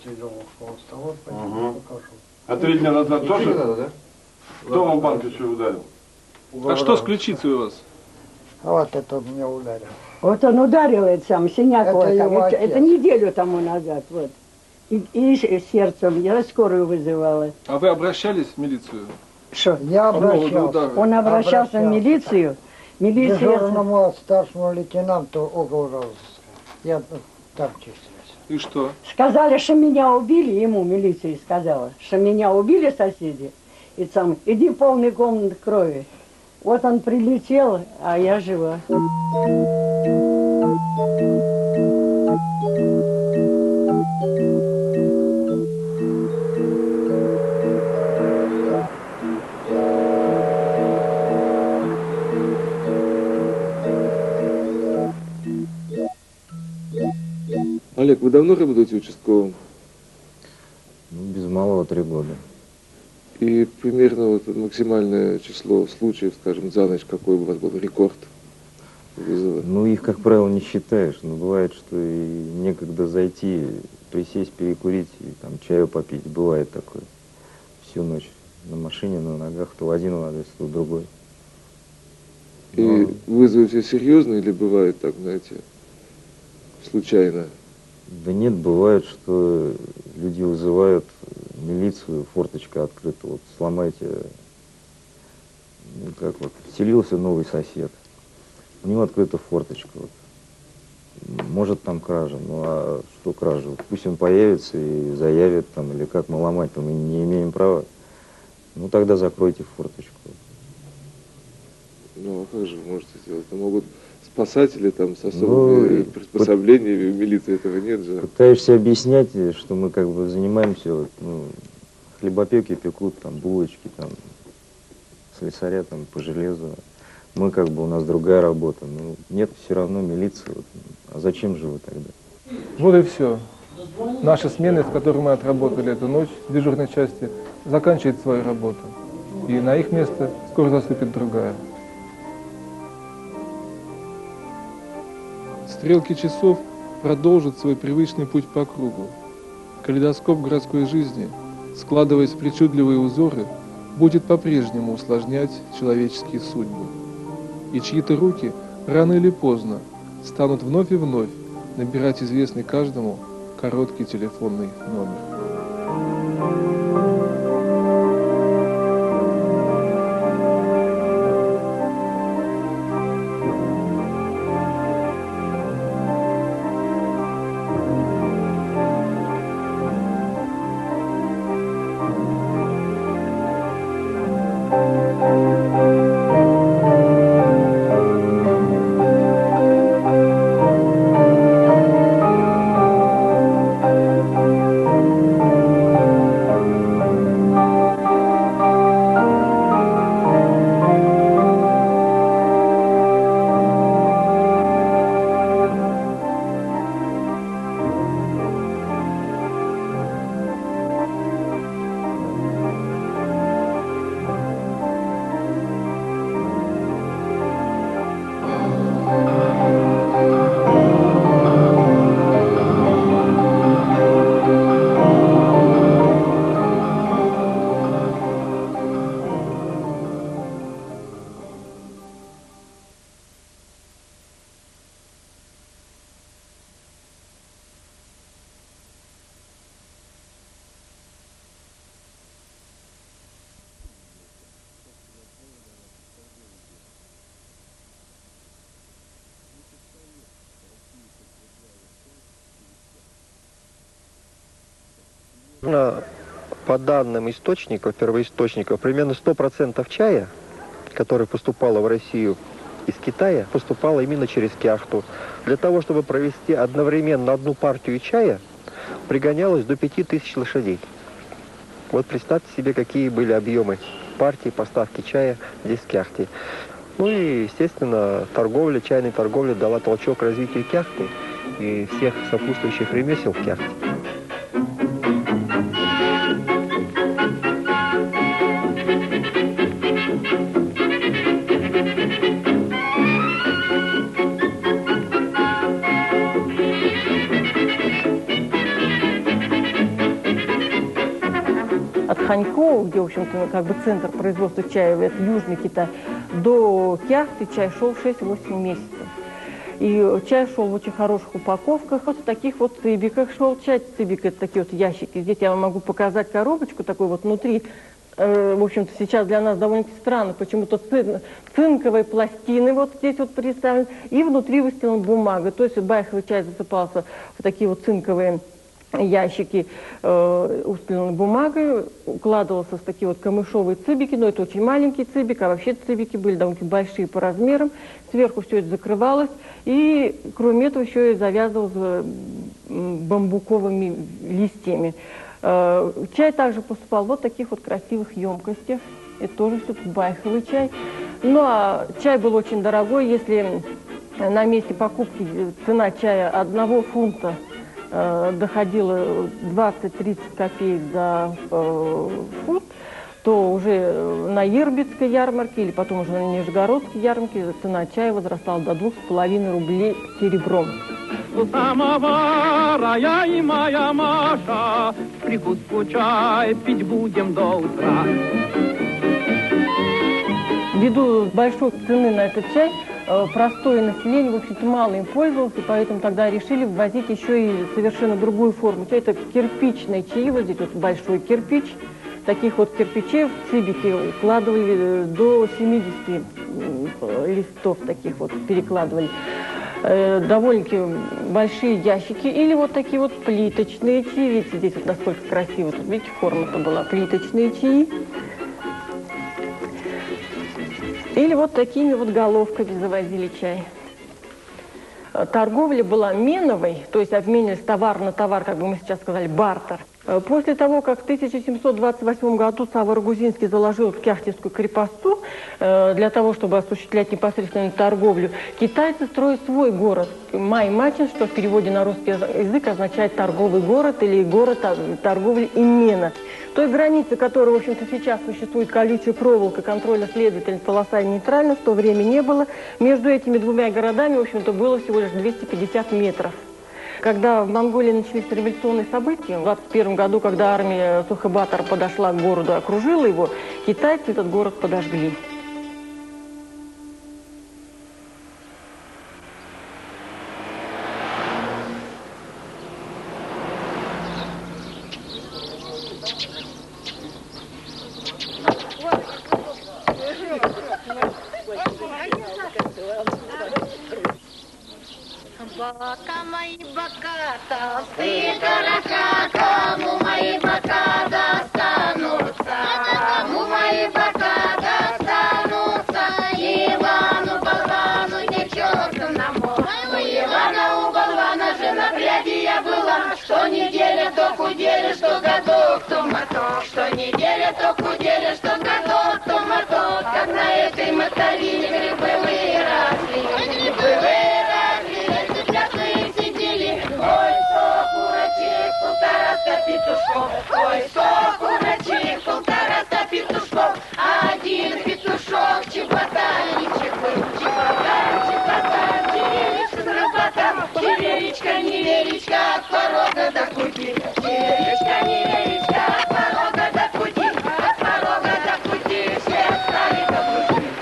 А 3 дня назад Ничего тоже? не надо, да? Кто вам банк еще ударил? А что с ключицей у вас? Вот это он меня ударил. Вот он ударил это сам, синяк Это вот там. его Это отец. неделю тому назад, вот. И сердцем, я скорую вызывала. А вы обращались в милицию? Что? Я По поводу обращался. удара. Он обращался в милицию. Милиция... Дежурному старшему лейтенанту около розыска. Я там числюсь. И что? Сказали, что меня убили, ему милиция сказала, что меня убили соседи. И сам, иди полный комнат крови. Вот он прилетел, а я жива. Олег, вы давно работаете участковым? Без малого 3 года. И примерно вот максимальное число случаев, скажем, за ночь, какой у вас был рекорд вызова? Ну, их, как правило, не считаешь. Но бывает, что и некогда зайти, присесть, перекурить, и там чаю попить. Бывает такое. Всю ночь на машине, на ногах, то в один адрес, то в другой. И вызовы все серьезные или бывает так, знаете, случайно? Да нет, бывает, что люди вызывают милицию, форточка открыта, вот сломайте, ну, как вот, вселился новый сосед, у него открыта форточка, вот. Может там кража, ну а что кража, вот пусть он появится и заявит там, или как мы ломать-то, мы не имеем права, ну тогда закройте форточку. Ну, а как же вы можете сделать? Там могут спасатели там с особыми приспособлениями, в милиции этого нет же. Пытаешься объяснять, что мы как бы занимаемся, вот, ну, хлебопеки пекут, там, булочки, там, слесаря там по железу. Мы как бы, у нас другая работа, ну, нет все равно милиции. Вот. А зачем же вы тогда? Вот и все. Наша смена, с которой мы отработали эту ночь в дежурной части, заканчивает свою работу. И на их место скоро заступит другая. Стрелки часов продолжат свой привычный путь по кругу. Калейдоскоп городской жизни, складываясь в причудливые узоры, будет по-прежнему усложнять человеческие судьбы. И чьи-то руки рано или поздно станут вновь и вновь набирать известный каждому короткий телефонный номер. По данным источников, первоисточников, примерно 100% чая, который поступало в Россию из Китая, поступало именно через Кяхту. Для того, чтобы провести одновременно одну партию чая, пригонялось до 5000 лошадей. Вот представьте себе, какие были объемы партии поставки чая здесь в Кяхте. Ну и, естественно, чайная торговля дала толчок развитию Кяхты и всех сопутствующих ремесел в Кяхте. От Ханькоу, где, в общем-то, как бы центр производства чая, это Южный Китай, до Кяхты чай шел 6-8 месяцев. И чай шел в очень хороших упаковках, вот в таких вот цибиках шел чай. Цибик — это такие вот ящики. Здесь я вам могу показать коробочку такой вот внутри. В общем-то, сейчас для нас довольно-таки странно, почему-то цинковые пластины вот здесь вот представлены, и внутри выстелена бумага. То есть байховый чай засыпался в такие вот цинковые ящики, устелены бумагой, укладывался в такие вот камышовые цибики, но это очень маленький цибик, а вообще цибики были довольно большие по размерам, сверху все это закрывалось, и кроме этого еще и завязывалось бамбуковыми листьями. Чай также поступал вот в таких вот красивых емкостях, это тоже все байховый чай. Ну а чай был очень дорогой, если на месте покупки цена чая 1 фунта доходило 20-30 копеек за фунт, то уже на Ербитской ярмарке или потом уже на Нижегородской ярмарке цена чая возрастала до 2,5 рублей серебром. У самовара я и моя Маша в прикуску чай пить будем до утра. Ввиду большой цены на этот чай, простое население, в общем-то, мало им пользовалось, и поэтому тогда решили ввозить еще и совершенно другую форму. Чай — это кирпичные чаи, вот здесь вот большой кирпич. Таких вот кирпичей в цибики укладывали до 70 листов, таких вот перекладывали. Довольно-таки большие ящики, или вот такие вот плиточные чаи. Видите, здесь вот насколько красиво, тут, видите, форма-то была, плиточные чаи. Или вот такими вот головками завозили чай. Торговля была меновой, то есть обменивались товар на товар, как бы мы сейчас сказали, бартер. После того, как в 1728 году Сава Рагузинский заложил в Кяхтинскую крепосту для того, чтобы осуществлять непосредственную торговлю, китайцы строят свой город. Май-Мачин, что в переводе на русский язык означает торговый город или город торговли имена. Той границы, которая, в общем-то, сейчас существует, колючая проволока, контрольно-следовательная полоса нейтральна, в то время не было. Между этими двумя городами, в общем-то, было всего лишь 250 метров. Когда в Монголии начались революционные события, в 21 году, когда армия Сухобатора подошла к городу, окружила его, китайцы этот город подожгли. Бока мои бока, толстые дурака, кому мои бока достанутся? Кому мои бока достанутся? Ивану, болвану, нечесанному. У Ивана, у болвана же на пряди я была. Что неделя, то худели, что годок, то моток. Что неделя, то худели, что годок, то моток. Как на этой мотовине грибы выросли, грибы выросли. Ой, сто курочек, 1,5 петушков. Ой, 100 курочек, 1,5 петушков. Один петушок чеботарничек был. Чеботар, чеверичка с работом. Чеверичка, неверичка, от порога до кути. Чеверичка, неверичка, от порога до кути. От порога до кути, все стали до кути.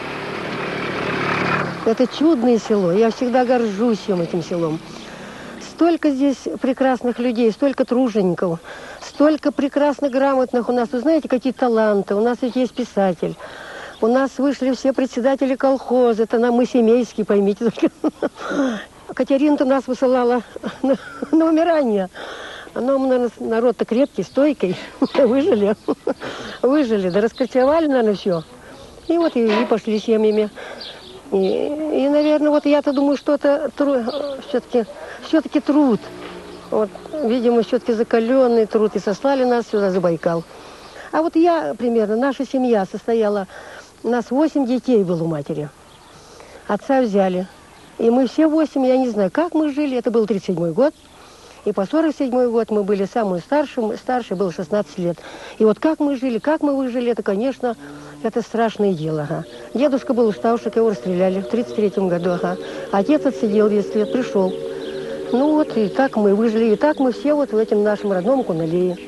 Это чудное село, я всегда горжусь этим селом. Столько здесь прекрасных людей, столько тружеников, столько прекрасно грамотных у нас. Вы знаете, какие таланты. У нас ведь есть писатель. У нас вышли все председатели колхоза. Это мы семейские, поймите. Катерина-то нас высылала на умирание. Но мы, наверное, народ-то крепкий, стойкий. Выжили. Выжили. Да раскочевали, наверное, все. И вот и пошли семьями. И, наверное, вот я-то думаю, что это все-таки труд. Вот, видимо, все-таки закаленный труд. И сослали нас сюда за Байкал. А вот я, примерно, наша семья состояла... У нас 8 детей было у матери. Отца взяли. И мы все 8, я не знаю, как мы жили. Это был 37-й год. И по 47-й год мы были самые старшие. Старший был 16 лет. И вот как мы жили, как мы выжили, это, конечно, это страшное дело. Ага. Дедушка был уставший, его расстреляли в 33-м году. Ага. Отец отсидел 10 лет, пришел. Ну вот, и так мы выжили. И так мы все вот в этом нашем родном Куналее.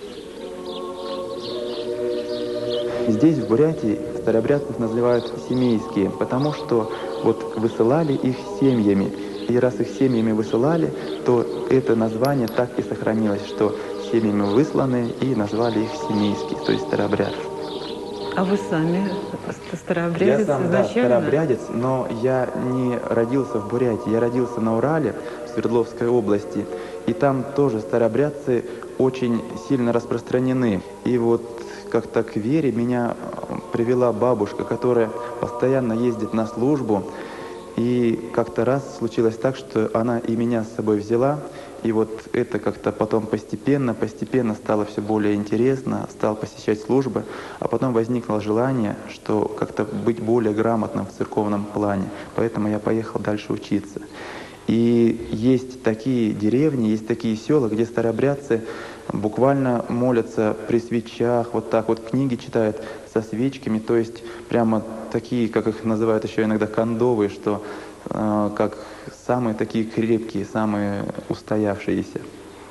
Здесь, в Бурятии, старообрядцев называют семейские, потому что вот высылали их семьями. И раз их семьями высылали, то это название так и сохранилось, что семьями высланы, и назвали их семейские, то есть старообрядцы. А вы сами старообрядец? Я сам, да, старообрядец, но я не родился в Бурятии, я родился на Урале, в Свердловской области, и там тоже старообрядцы очень сильно распространены. И вот как-то к вере меня привела бабушка, которая постоянно ездит на службу. И как-то раз случилось так, что она и меня с собой взяла. И вот это как-то потом постепенно стало все более интересно, стал посещать службы. А потом возникло желание, что как-то быть более грамотным в церковном плане. Поэтому я поехал дальше учиться. И есть такие деревни, есть такие села, где старообрядцы буквально молятся при свечах, вот так вот книги читают со свечками, то есть прямо такие, как их называют еще иногда, кондовые, что как самые такие крепкие, самые устоявшиеся.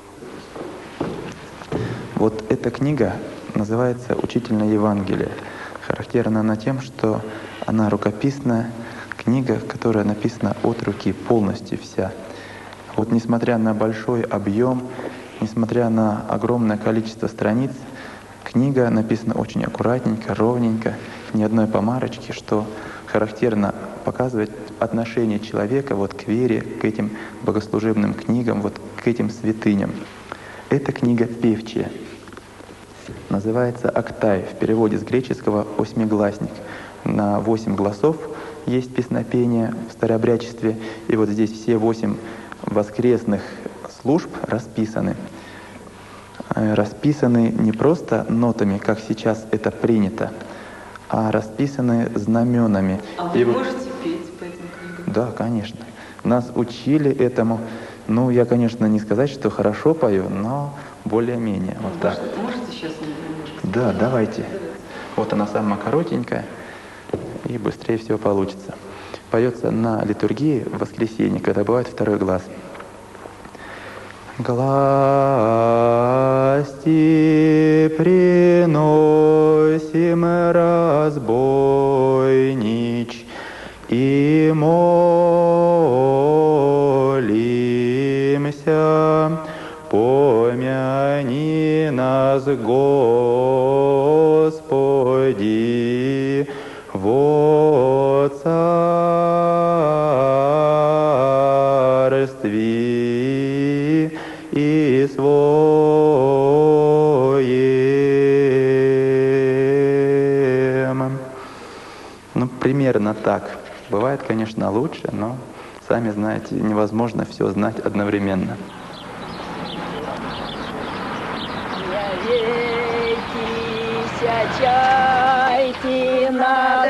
Вот эта книга называется «Учительное Евангелие». Характерна она тем, что она рукописная книга, которая написана от руки полностью вся. Вот несмотря на большой объем, несмотря на огромное количество страниц, книга написана очень аккуратненько, ровненько, ни одной помарочки, что характерно показывает отношение человека вот к вере, к этим богослужебным книгам, вот к этим святыням. Эта книга певчая. Называется «Октай», в переводе с греческого «осьмигласник». На 8 голосов есть песнопение в старообрядчестве, и вот здесь все 8 воскресных служб расписаны. Расписаны не просто нотами, как сейчас это принято, а расписаны знаменами. А вы можете петь по этим книгам? Да, конечно. Нас учили этому. Ну, я, конечно, не сказать, что хорошо пою, но более-менее. Вот так. Можете сейчас немножко? Да, давайте. Вот она самая коротенькая, и быстрее всего получится. Поется на литургии в воскресенье, когда бывает второй глаз. Гласти приносим разбойнич и молимся, помяни нас, Господи, во царстве и своем. Ну, примерно так. Бывает, конечно, лучше, но, сами знаете, невозможно все знать одновременно. Чайки над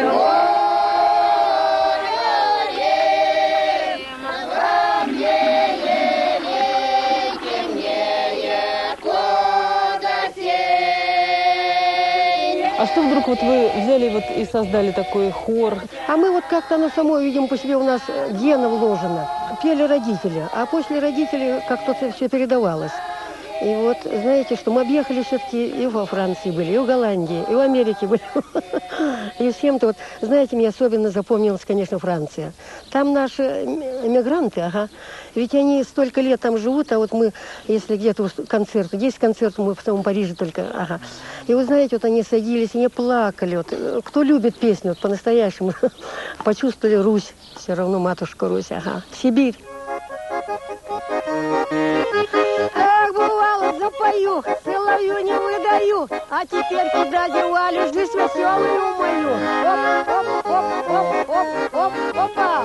А что вдруг вот вы взяли вот и создали такой хор? А мы вот как-то оно само, видимо, по себе у нас гена вложено. Пели родители, а после родителей как-то все передавалось. И вот, знаете, что мы объехали все-таки и во Франции были, и в Голландии, и в Америке были. И всем-то вот, знаете, мне особенно запомнилась, конечно, Франция. Там наши эмигранты, ага, ведь они столько лет там живут, а вот мы, если где-то концерт, 10 концертов, мы в самом Париже только, ага. И вы знаете, вот они садились, они плакали. Вот, кто любит песню, вот по-настоящему, почувствовали Русь, все равно матушка Русь, ага, Сибирь. Как бывало, пою, соловью не выдаю, а теперь куда девали, жизнь веселую мою. Оп, оп, оп, оп, оп, оп, опа.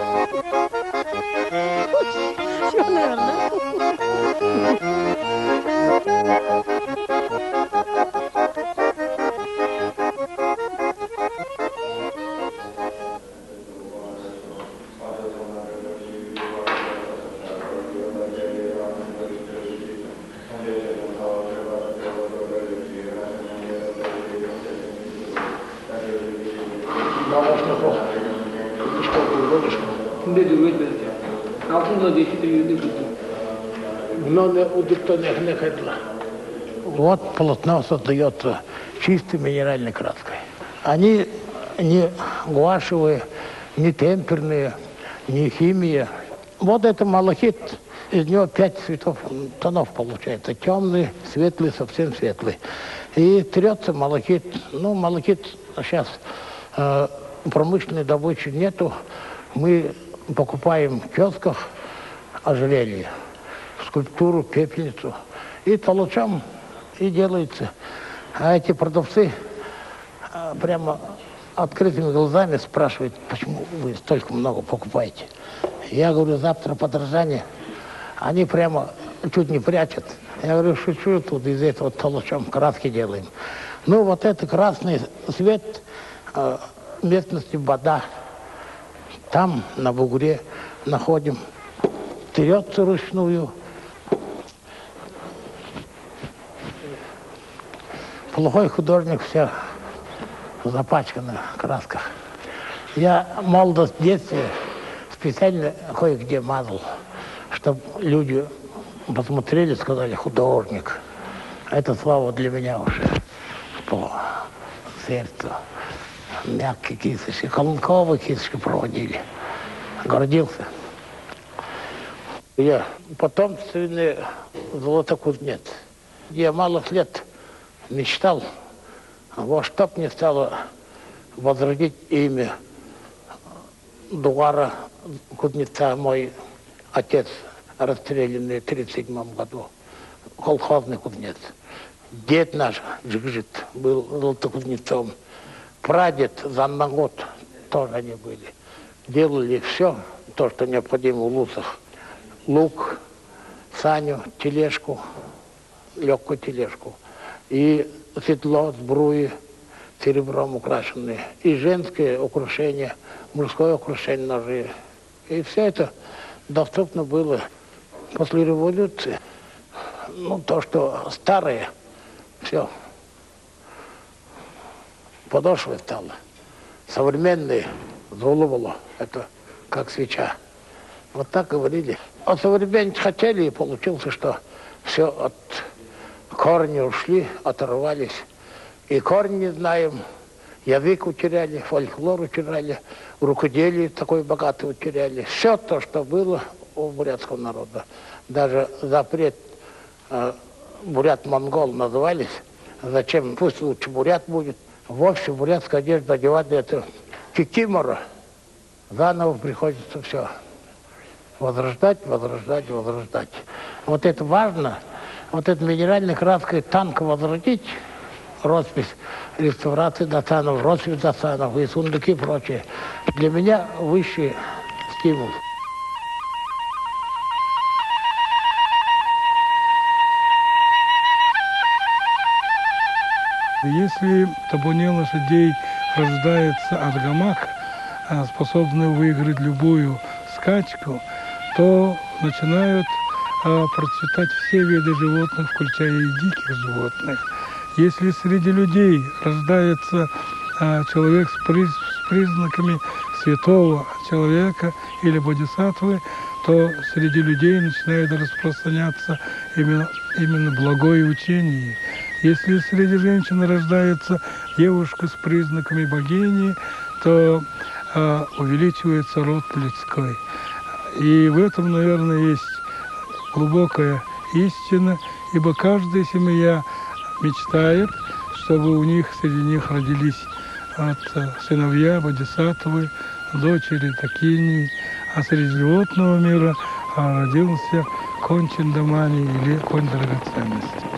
Все, наверное. Вот полотно создается чистой минеральной краской. Они не гуашевые, не темперные, не химия. Вот это малахит, из него 5 цветов, тонов получается. Темный, светлый, совсем светлый. И трется малахит. Ну, малахит сейчас промышленной добычи нету. Мы покупаем в киосках ожерелье, скульптуру, пепельницу. И толочам и делается. А эти продавцы прямо открытыми глазами спрашивают, почему вы столько много покупаете. Я говорю, завтра подорожание. Они прямо чуть не прячут. Я говорю, шучу, тут из этого толочам краски делаем. Ну, вот это красный цвет местности Бада. Там, на бугре, находим. Трется ручную. Плохой художник, вся запачкана в красках. Я молодость в детстве специально кое-где мазал, чтобы люди посмотрели, сказали, художник. Это слава для меня уже по сердцу. Мягкие кисточки, колонковые кисточки проводили. Гордился. Я потомственный золотокузнец. Я малых лет мечтал, во что б мне стало возродить имя Дуара кузнеца. Мой отец, расстрелянный в 1937 году, колхозный кузнец. Дед наш, Джигжит, был золотокузнецом. Прадед, Заннагот, тоже они были. Делали все, то, что необходимо в лусах. Лук, саню, тележку, легкую тележку. И седло, сбруи, серебром украшенные. И женские украшения, мужское украшение, ножи. И все это доступно было после революции. Ну, то, что старое, все. Подошвой стало. Современные золото, это как свеча. Вот так говорили. А современники хотели, и получилось, что все от корня ушли, оторвались. И корни не знаем, язык утеряли, фольклор утеряли, рукоделие такое богатое утеряли. Все то, что было у бурятского народа. Даже запрет бурят-монгол назывались. Зачем? Пусть лучше бурят будет. В общем, бурятская одежда одевать это кикимора. Заново приходится все возрождать, возрождать, возрождать. Вот это важно. Вот это минеральной краской танк возродить, роспись реставрации Дацанов, роспись Дацанов и сундуки и прочее. Для меня высший стимул. Если табуне лошадей рождается от гамак, способны выиграть любую скачку, то начинают процветать все виды животных, включая и диких животных. Если среди людей рождается человек с признаками святого человека или бодисаттвы, то среди людей начинает распространяться именно благое учение. Если среди женщин рождается девушка с признаками богини, то увеличивается род людской. И в этом, наверное, есть глубокая истина, ибо каждая семья мечтает, чтобы у них среди них родились сыновья бодисаттвы, дочери такини, а среди животного мира родился конь чиндамани или конь драгоценности.